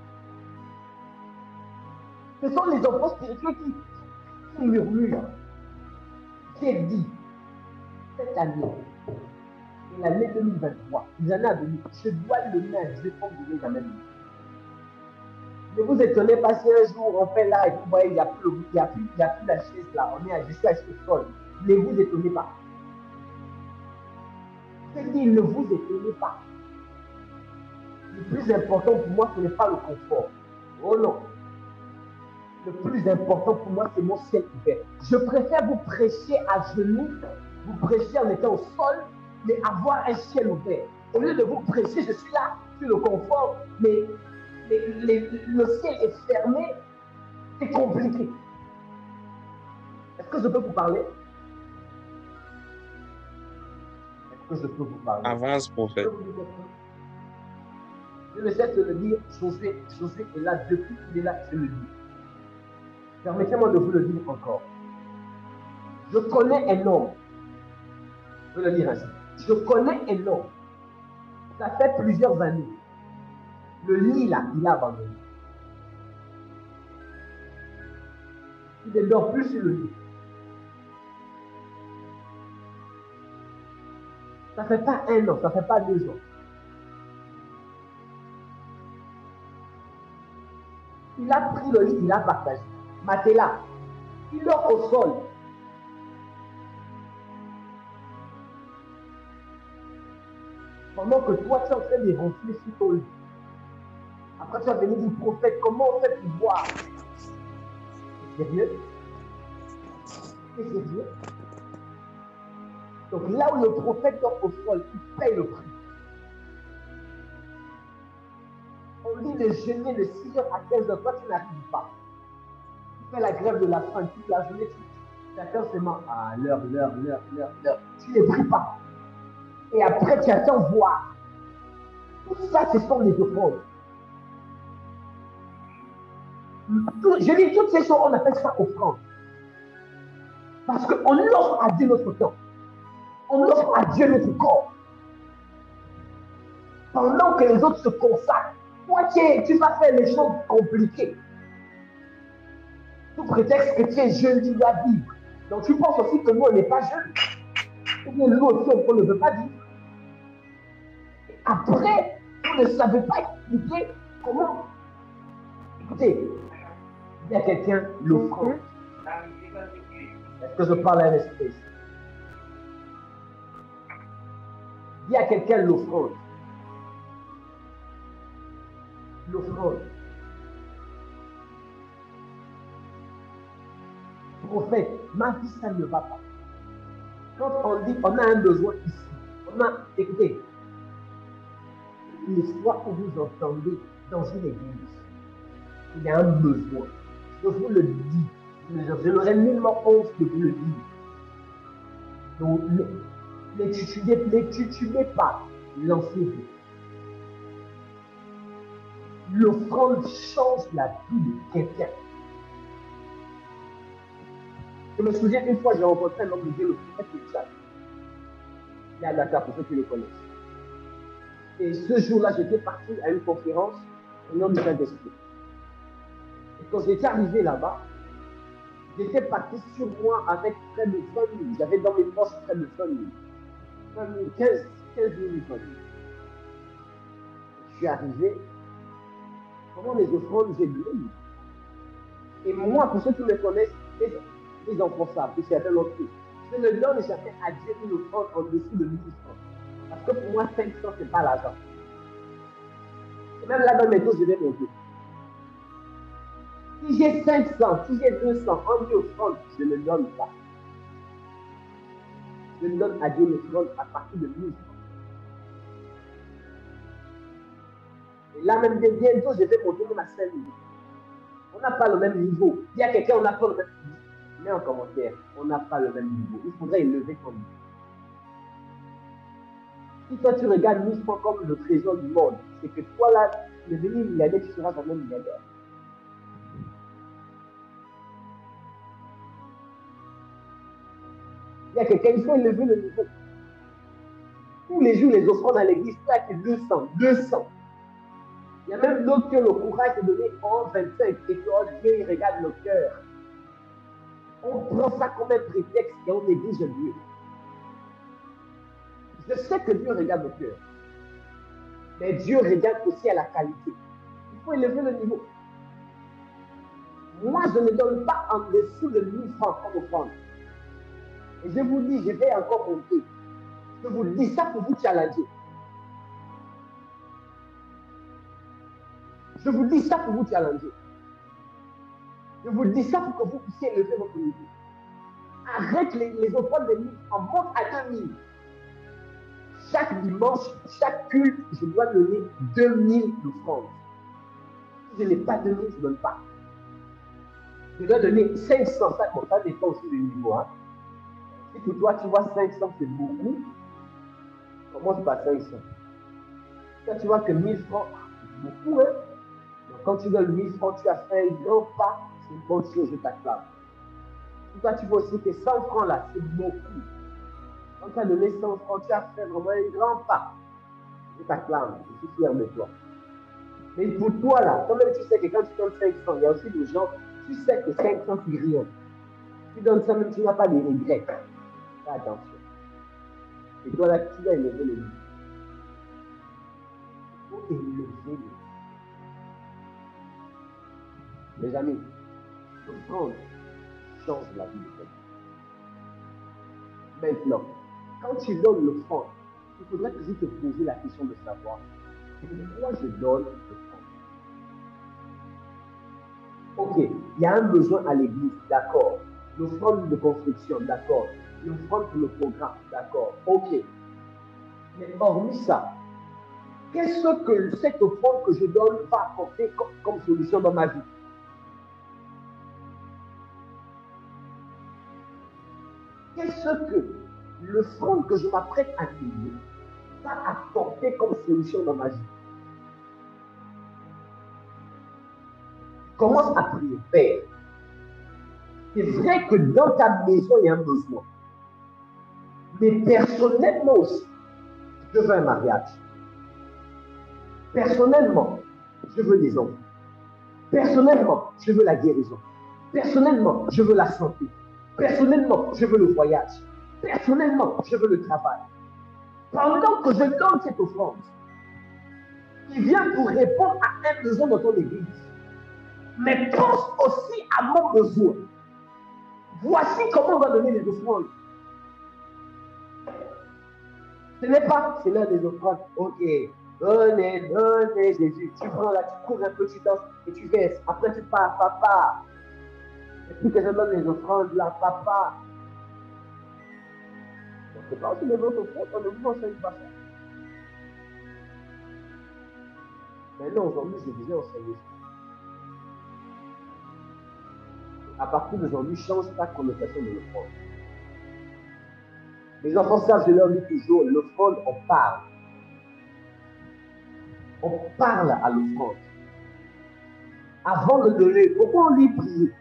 Ce sont les enfants spirituels qui murmurent, qui dit, cette année, et l'année 2023, les années à venir, je dois le mettre à Dieu comme vous ne jamais vu. Ne vous étonnez pas si un jour on fait là et vous voyez, il n'y a plus la chaise là, on est à jusqu'à ce sol. Ne vous étonnez pas. Je dis, ne vous étonnez pas. Le plus important pour moi, ce n'est pas le confort. Oh non. Le plus important pour moi, c'est mon ciel ouvert. Je préfère vous prêcher à genoux, vous prêcher en étant au sol, mais avoir un ciel ouvert. Au lieu de vous prêcher, je suis là, sur le confort, mais le ciel est fermé, c'est compliqué. Est-ce que je peux vous parler? Est-ce que je peux vous parler? Avance, prophète. Je ne cesse de le dire, Josué est là, depuis qu'il est là, je le dis. Permettez-moi de vous le dire encore. Je connais un homme, je veux le dire ainsi, je connais un homme, ça fait plusieurs années, le lit là, il a abandonné. Il ne dort plus sur le lit. Ça ne fait pas 1 an, ça ne fait pas 2 ans. Il a pris le lit, il a partagé. Matelas, il dort au sol. Pendant que toi, tu es en train de ronfler sur ton lit. Après, tu vas venir dire, prophète, comment on fait pour voir? C'est sérieux? C'est sérieux? Donc là où le prophète dort au sol, il paye le prix. On dit de jeûner de 6h à 15h, toi tu n'arrives pas. Tu fais la grève de la faim toute la journée, tu attends seulement à l'heure. Tu ne pries pas. Et après tu attends voir. Tout ça, ce sont des offrandes. Je dis toutes ces choses, on appelle ça offrande. Parce qu'on offre à Dieu notre temps. On offre à Dieu notre corps. Pendant que les autres se consacrent, toi, tu vas faire les choses compliquées. Sous prétexte que tu es jeune, tu dois vivre. Donc tu penses aussi que nous, on n'est pas jeunes. Ou bien nous aussi, on ne veut pas vivre. Après, vous ne savez pas expliquer comment. Écoutez, il y a quelqu'un, l'offrande. Est-ce que je parle à un esprit? Il y a quelqu'un, l'offrande. L'offrande. Prophète, ma vie, ça ne va pas. Quand on dit on a un besoin ici, écoutez, les fois où vous entendez dans une église, il y a un besoin. Je vous le dis, je n'aurais nullement honte de vous le dire. Donc, Ne titubez pas, lancez-vous. L'offrande change la vie de quelqu'un. Je me souviens une fois, j'ai rencontré un homme de Dieu, le prophète Richard. Il est à Dakar, pour ceux qui le connaissent. Et ce jour-là, j'étais parti à une conférence au nom du Saint-Esprit. Et quand j'étais arrivé là-bas, j'étais parti sur moi avec près de 20 000. J'avais dans mes poches près de 20 000. 15 000 20 000. Je suis arrivé. Comment les offrandes, j'ai donné. Et moi, pour ceux qui me connaissent, les enfants savent, et certains d'entre eux, je ne donne jamais à Dieu une offrande en dessous de 1 000 francs. Parce que pour moi, 500, ce n'est pas l'argent. Et même là, dans mes dos, je vais monter. Si j'ai 500, si j'ai 200 en Dieu offrande, je ne donne pas. Je ne donne à Dieu l'offrande à partir de 1 000 francs. Et là, même bientôt, je vais monter même à 5 000. On n'a pas le même niveau. Il y a quelqu'un, on n'a pas le même niveau. Mets en commentaire, on n'a pas le même niveau. Il faudrait élever ton niveau. Si toi, tu regardes 1 000 francs comme le trésor du monde, c'est que toi, là, devenir milliardaire, tu ne seras jamais milliardaire. Il y a quelqu'un, il faut élever le niveau. Tous les jours, les offrandes à l'église, ça c'est 200, 200. Il y a même d'autres qui ont le courage de donner 11, 25 et que Dieu il regarde le cœur. On prend ça comme un prétexte et on néglige Dieu. Je sais que Dieu regarde le cœur. Mais Dieu regarde aussi à la qualité. Il faut élever le niveau. Moi, je ne donne pas en dessous de 1 000 francs comme offrande. Et je vous dis, je vais encore monter. Je vous dis ça pour vous challenger. Je vous dis ça pour vous challenger. Je vous dis ça pour que vous puissiez élever votre niveau. Arrête les offrandes de 1 000 francs, monte à 2 000. Chaque dimanche, chaque culte, je dois donner 2 000 offrandes. Si je n'ai pas 2 000, je ne donne pas. Je dois donner 500, ça dépend aussi du niveau. Hein. Si pour toi, tu vois 500, c'est beaucoup, commence par 500. Quand tu vois que 1 000 francs, c'est beaucoup. Hein. Donc, quand tu donnes 1 000 francs, tu as fait un grand pas, c'est une bonne chose, je t'acclame. Si toi, tu vois aussi que 100 francs là, c'est beaucoup. Quand tu as donné 100 francs, tu as fait vraiment un grand pas. Je t'acclame, je suis fier de toi. Mais pour toi là, toi-même tu sais que quand tu donnes 500, il y a aussi des gens, tu sais que 500 c'est rien. Tu donnes ça même, tu n'as pas de regrets. Fais attention. Et toi là, tu dois élever le niveau. Il faut élever le niveau. Mes amis, l'offrande change la vie de quelqu'un. Maintenant, quand tu donnes l'offrande, il faudrait toujours te poser la question de savoir pourquoi je donne l'offrande. Ok, il y a un besoin à l'église, d'accord. L'offrande de construction, d'accord. L'offrande pour le programme, d'accord. Ok. Mais hormis ça, qu'est-ce que cette offrande que je donne va apporter comme solution dans ma vie? Qu'est-ce que l'offrande que je m'apprête à donner va apporter comme solution dans ma vie? Commence à prier, Père. C'est vrai que dans ta maison, il y a un besoin. Mais personnellement aussi, je veux un mariage. Personnellement, je veux des enfants. Personnellement, je veux la guérison. Personnellement, je veux la santé. Personnellement, je veux le voyage. Personnellement, je veux le travail. Pendant que je donne cette offrande, qui vient pour répondre à un besoin dans ton église, mais pense aussi à mon besoin. Voici comment on va donner les offrandes. Ce n'est pas, c'est l'heure des offrandes. Ok, donnez, donnez, Jésus. Tu prends là, tu cours un peu, tu danses et tu verses. Après, tu pars, papa. Et puis que je donne les offrandes là, papa. C'est pas aussi de votre offrande, on ne vous enseigne pas ça. Mais non, aujourd'hui, je vous ai enseigné ça. À partir d'aujourd'hui, change ta connotation de l'offrande. Les enfants savent, je leur dis toujours, l'offrande, on parle. On parle à l'offrande. Avant de donner, pourquoi on dit prier?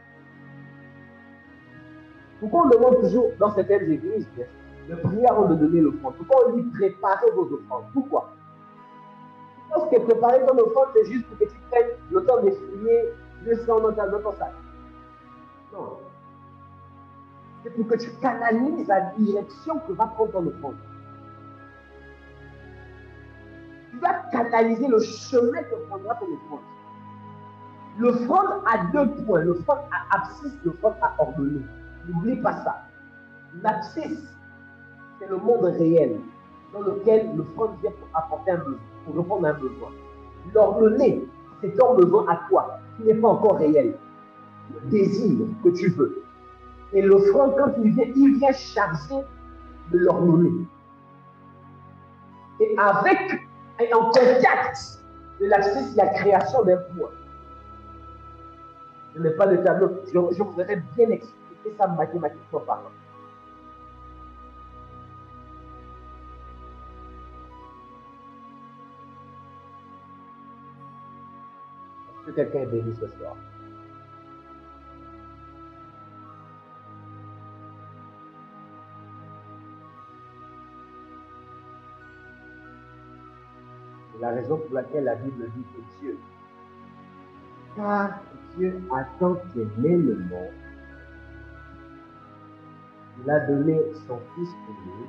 Pourquoi on demande toujours dans certaines églises de prier avant de donner l'offrande? Pourquoi on dit préparez vos offrandes? Pourquoi? Parce que préparer ton offrande, c'est juste pour que tu prennes le temps d'effouiller 200 dans ton sac. Non. C'est pour que tu canalises la direction que va prendre ton offrande. Tu vas canaliser le chemin que prendra ton offrande. L'offrande a 2 points. L'offrande à abscisse, l'offrande à ordonner. N'oublie pas ça. L'abscisse, c'est le monde réel dans lequel l'offrande vient pour apporter un besoin, pour répondre à un besoin. L'ordonner, c'est ton besoin à toi, qui n'est pas encore réel. Le désir que tu veux. Et l'offrande, quand il vient charger de l'ordonner. Et en contact de l'abscisse, il y a création d'un point. Je n'ai pas le tableau. Je voudrais bien expliquer ça mathématiquement parlant. Est-ce que quelqu'un est béni ce soir? C'est la raison pour laquelle la Bible dit que Dieu, car Dieu a tant aimé le monde, il a donné son Fils pour nous,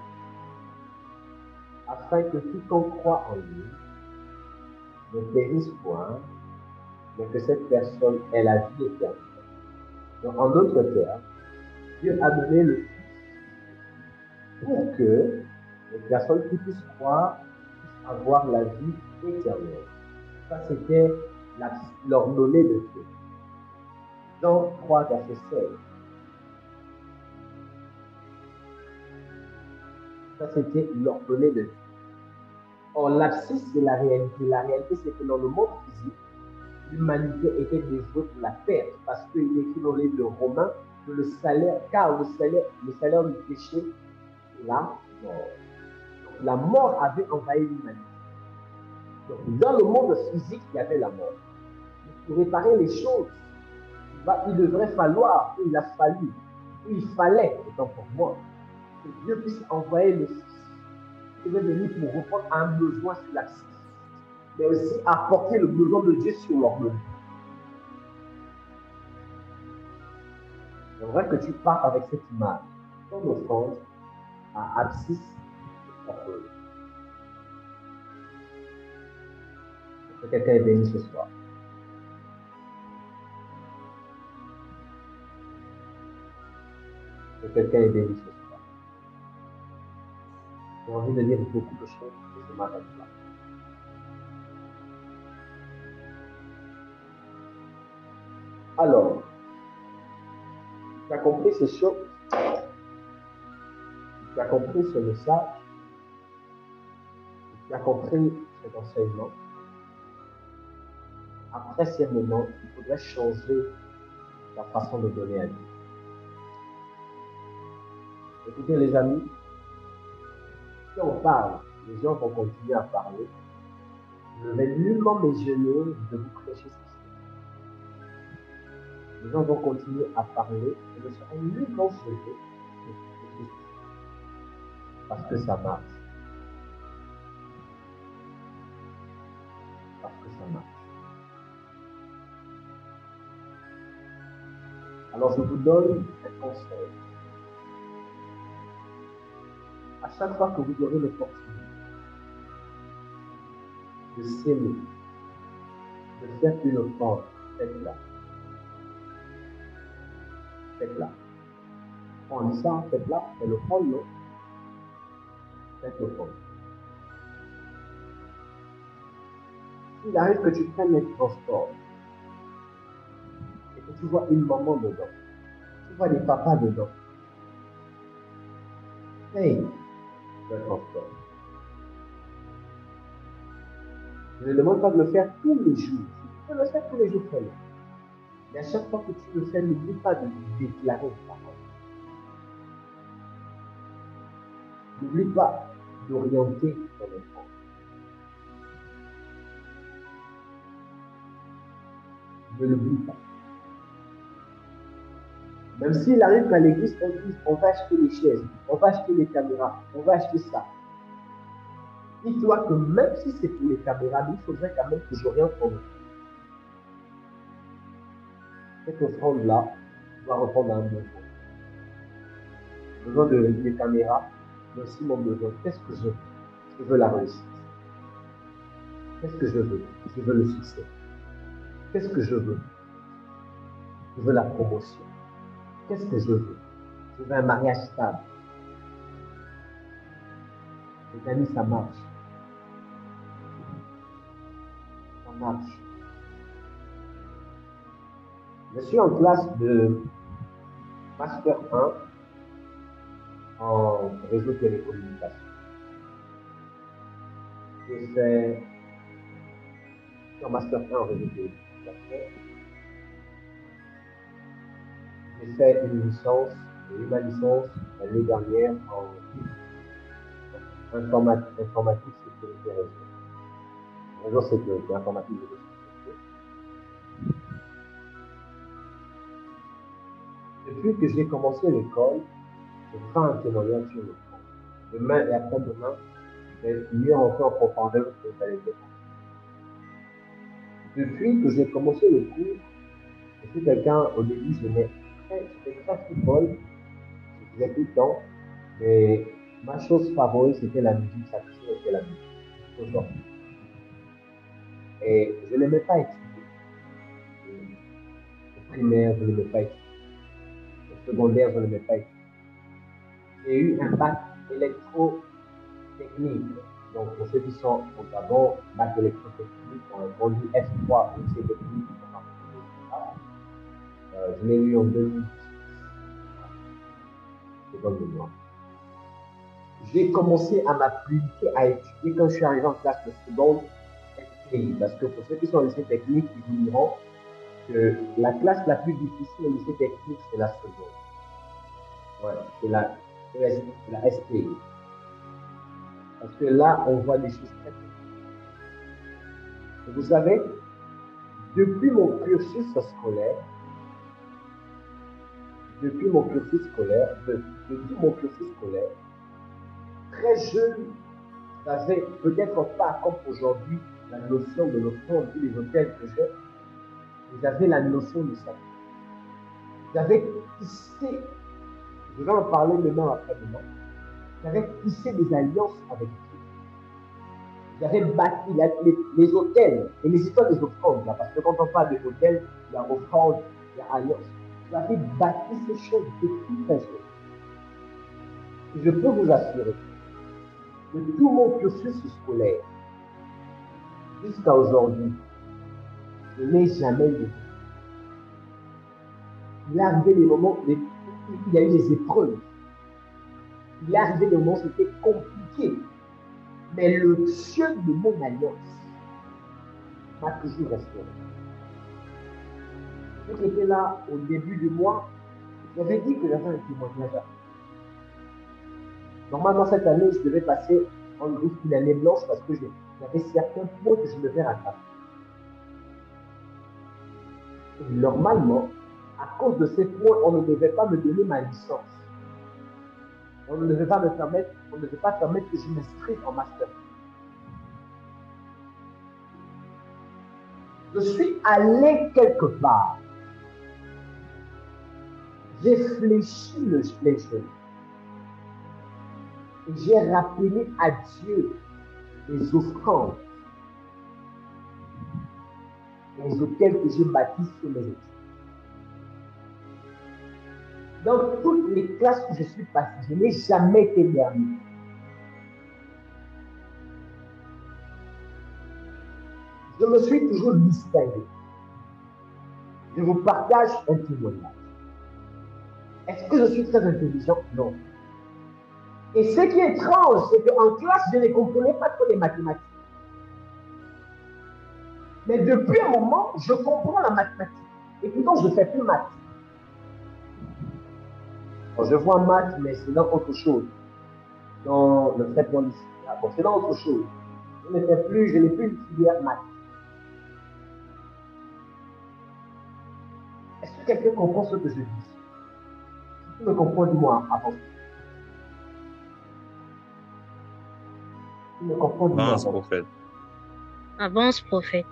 afin que quiconque croit en lui ne périsse point, mais que cette personne ait la vie éternelle. Donc, en d'autres termes, Dieu a donné le Fils pour que les personnes qui puissent croire puissent avoir la vie éternelle. Ça, c'était l'ordonnée de Dieu. Jean 3, verset 16. Ça, c'était l'ordonnée de Dieu. Or, l'abscisse, c'est la réalité. La réalité, c'est que dans le monde physique, l'humanité était dévouée pour la perte, parce qu'il est écrit dans les livres de Romains que le salaire du péché, c'est la mort. Donc, la mort avait envahi l'humanité. Donc, dans le monde physique, il y avait la mort. Pour réparer les choses, il devrait falloir, il a fallu, il fallait, autant pour moi, que Dieu puisse envoyer le Fils qui devait venir pour répondre à un besoin sur l'abscisse, mais aussi apporter le besoin de Dieu sur l'ordonnée. J'aimerais que tu partes avec cette image. Ton offrande à abscisse et ordonnée. Que quelqu'un est béni ce soir. Que quelqu'un est béni ce soir. J'ai envie de dire beaucoup de choses, mais je m'arrête là. Alors, tu as compris ces choses, tu as compris ce message, tu as compris cet enseignement. Après ces moments, il faudrait changer la façon de donner à Dieu. Écoutez les amis, si on parle, les gens vont continuer à parler. Je ne vais nullement me gêner de vous prêcher ceci. Les gens vont continuer à parler, je ne serai nullement gêné de vous prêcher ceci. Parce que ça marche. Parce que ça marche. Alors je vous donne un conseil. À chaque fois que vous aurez l'opportunité de s'aimer, de faire une offrande, faites-la. Faites-la. On dit ça, faites-la, faites l'offrande, non? Faites l'offrande. S'il arrive que tu prennes les transports et que tu vois une maman dedans, tu vois des papas dedans, hey, le transport. Je ne demande pas de le faire tous les jours. Tu peux le faire tous les jours, fais-le. Mais à chaque fois que tu le fais, n'oublie pas de déclarer une parole. N'oublie pas d'orienter ton enfant. Ne l'oublie pas. Même s'il arrive qu'à l'église, on va acheter les chaises, on va acheter les caméras, on va acheter ça. Dis-toi que même si c'est pour les caméras, il faudrait quand même que j'oriente ton enfant. Cette offrande-là doit répondre à un besoin. Besoin des caméras, mais aussi mon besoin. Qu'est-ce que je veux? Je veux la réussite. Qu'est-ce que je veux? Je veux le succès. Qu'est-ce que je veux? Je veux la promotion. Qu'est-ce que je veux? Je veux un mariage stable. Les amis, ça marche. Ça marche. Je suis en classe de Master 1 en réseau télécommunication. J'ai fait en Master 1 en réseau télécommunication. J'ai fait une licence, j'ai eu ma licence l'année dernière en informatique, sécurité, réseau. Réseau sécurité, informatique, réseau sécurité. Depuis que j'ai commencé l'école, je fais un témoignage sur le fond. Demain et après-demain, je vais mieux rentrer en profondeur que vous allez dire. Depuis que j'ai commencé les cours, je suis quelqu'un, au début, j'étais très football, je faisais tout le temps, mais ma chose favorite, c'était la musique, ça a toujours été la musique, aujourd'hui. Et je n'aimais pas étudier. Au primaire, je n'aimais pas étudier. Au secondaire, je n'aimais pas étudier. J'ai eu un bac électrotechnique. Donc, pour ceux qui sont au Gabon, bac électrotechnique, on dit F3, lycée technique. Je l'ai eu en 2010. C'est bonne mémoire. J'ai commencé à m'appliquer à étudier quand je suis arrivé en classe de seconde STI. Parce que pour ceux qui sont au lycée technique, ils vous diront que la classe la plus difficile au lycée technique, c'est la seconde. Ouais, c'est la STI. Parce que là, on voit des choses très différentes. Vous savez, depuis mon cursus scolaire, très jeune, j'avais peut-être pas comme aujourd'hui la notion de l'offrande ou les hôtels que j'ai, mais j'avais la notion du sacrifice. J'avais tissé, je vais en parler demain après-demain, j'avais tissé des alliances avec Dieu. J'avais bâti les hôtels, et les histoires des offrandes, là, parce que quand on parle des hôtels, il y a offrande, il y a alliance. J'avais bâti ces choses depuis très jeune. Et je peux vous assurer que tout mon cursus scolaire, jusqu'à aujourd'hui, je n'ai jamais eu. Il est arrivé des moments, il y a eu des épreuves. Il est arrivé des moments où c'était compliqué. Mais le Dieu de mon alliance m'a toujours restauré. Ceux qui étaient là au début du mois, j'avais dit que j'avais un témoignage à faire. Normalement, cette année, je devais passer en groupe une année blanche parce que j'avais certains points que je devais rattraper. Et normalement, à cause de ces points, on ne devait pas me donner ma licence. On ne devait pas permettre que je m'inscrive en master. Je suis allé quelque part. J'ai fléchi les jeux. Et j'ai rappelé à Dieu les offrandes, les hôtels que j'ai bâtis sur mes études. Dans toutes les classes où je suis passé, je n'ai jamais été dernier. Je me suis toujours distingué. Je vous partage un témoignage. Est-ce que je suis très intelligent? Non. Et ce qui est étrange, c'est qu'en classe, je ne comprenais pas trop les mathématiques. Mais depuis un moment, je comprends la mathématique. Et pourtant, je ne fais plus maths. Bon, je vois maths, mais c'est dans autre chose. dans le traitement disciplinaire. Bon, c'est dans autre chose. Je n'ai plus une filière maths. Est-ce que quelqu'un comprend ce que je dis? Si tu me comprends, dis-moi avant. Si tu me comprends, dis-moi Avance, avant. prophète. Avance, prophète.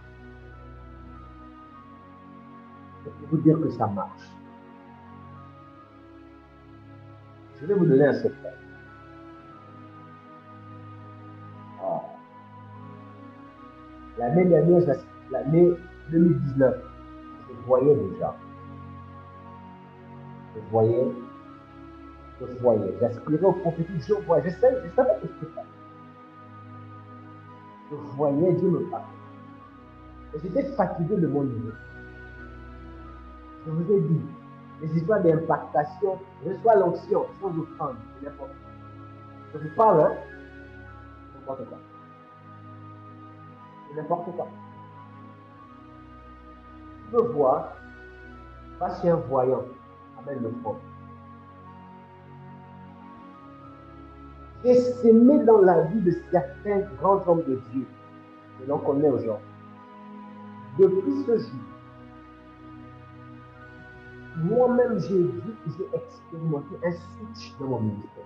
Je peux vous dire que ça marche. Je vais vous donner un secret. L'année dernière, l'année 2019, je voyais déjà. Je voyais. J'aspirais au prophétique, je savais que je peux faire. Je voyais, Dieu me parlait. Et j'étais fatigué de mon niveau. Je vous ai dit, les histoires d'impactation, reçois l'onction sans offrande, c'est n'importe quoi. Je vous parle, hein? N'importe quoi. C'est n'importe quoi. Tu veux voir, va chez un voyant, amène le front. J'ai sémé dans la vie de certains grands hommes de Dieu que l'on connaît aujourd'hui. Depuis ce jour, moi-même, j'ai expérimenté un switch dans mon ministère.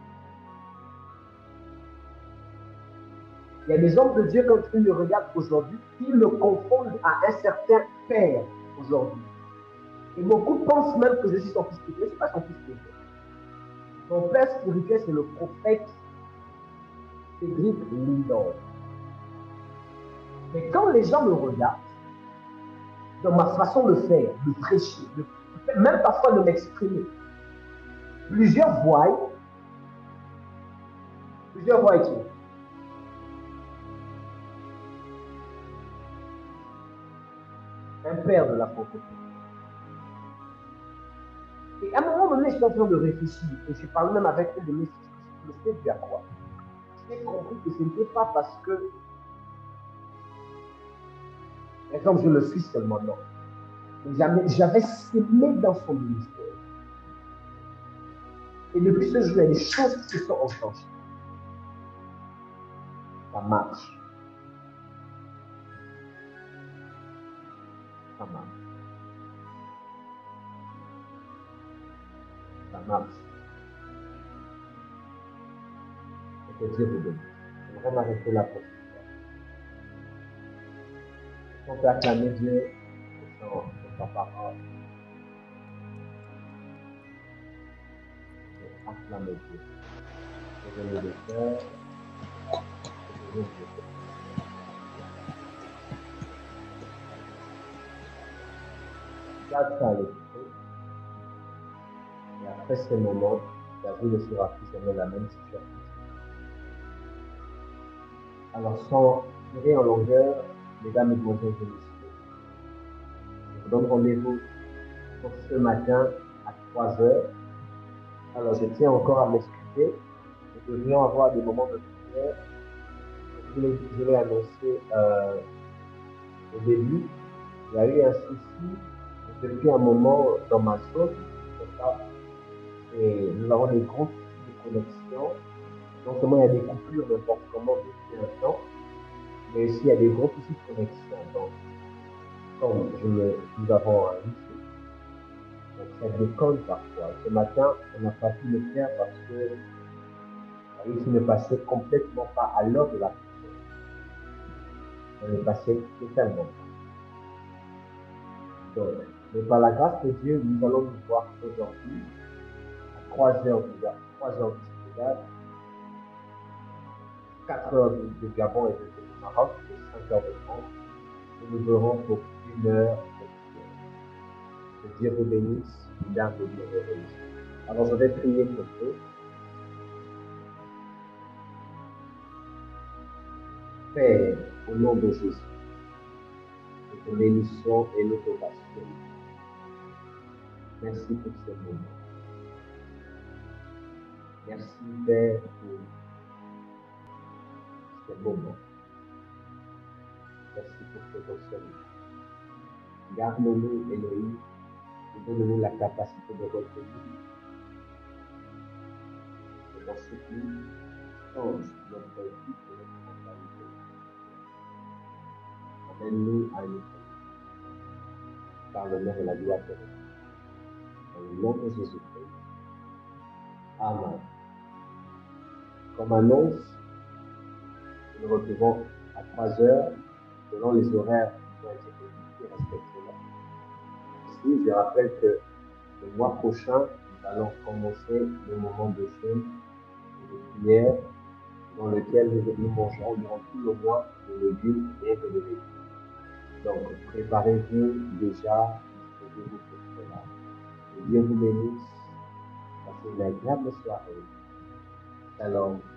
Il y a des hommes de Dieu, quand ils me regardent aujourd'hui, ils me confondent à un certain père aujourd'hui. Et beaucoup pensent même que je suis son fils spirituel. Je ne suis pas son fils spirituel. Son père spirituel, c'est le prophète Cédric Lindor. Mais quand les gens me regardent, dans ma façon de faire, de prêcher, même parfois de m'exprimer, plusieurs voient qui? Un père de la francophonie. Et à un moment donné, je suis en train de réfléchir, et je parle même avec un de mes fils, je sais bien quoi. J'ai compris que ce n'était pas parce que, par exemple, je le suis seulement, non. J'avais sémé dans son ministère. Et depuis ce jour, il y a des choses qui se sont enclenchées. Ça marche. Ça marche. Ça marche. Et que Dieu vous bénisse. J'aimerais m'arrêter là pour ce soir. On peut acclamer Dieu pour sa parole. Acclamer Dieu. Je vais le faire. Je vais le faire. Garde ça à l'esprit. Et après ce moment, la vie ne sera plus jamais la même situation. Alors, sans tirer en longueur, mesdames, mesdemoiselles et messieurs, je vous donne rendez-vous pour ce matin à 3 heures. Alors, je tiens encore à m'excuser. Nous devrions avoir des moments de prière. Je l'ai annoncé au début. Il y a eu un souci depuis un moment dans ma zone. Et nous avons des gros soucis de connexion. Non seulement il y a des coupures n'importe comment depuis un temps, mais aussi il y a des gros soucis de connexion. Donc, comme nous avons un lycée, donc ça déconne parfois. Ce matin, on n'a pas pu le faire parce que la lycée ne passait complètement pas à l'heure de la prière. On ne passait totalement pas. Donc, mais par la grâce de Dieu, nous allons nous voir aujourd'hui à 3 heures du Sénégal, 4 heures de Gabon et de Maroc, et 5 heures de France. Et nous aurons pour 1 heure de prière. Que Dieu vous bénisse, une garde de Dieu vous bénisse. Alors je vais prier pour vous. Père, au nom de Jésus, nous te bénissons et nous te remercions. Merci pour ce moment. Merci Père pour ce moment. Merci pour cet enseignement. Garde-nous, Elohim, et donne-nous la capacité de retenir. dans ce qui change notre vie et notre mentalité. Amène-nous à une par le nom de la gloire de Dieu. Dans le nom de Jésus-Christ. Amen. Comme annonce, nous nous retrouvons à 3 heures selon les horaires qui ont été communiqués respectivement. Ici, je rappelle que le mois prochain, nous allons commencer le moment de jeûne et de prière dans lequel nous mangerons durant tout le mois de légumes et de légumes. Donc, préparez-vous déjà, disposez-vous pour cela. Que Dieu vous bénisse. Passez une agréable soirée. Shalom.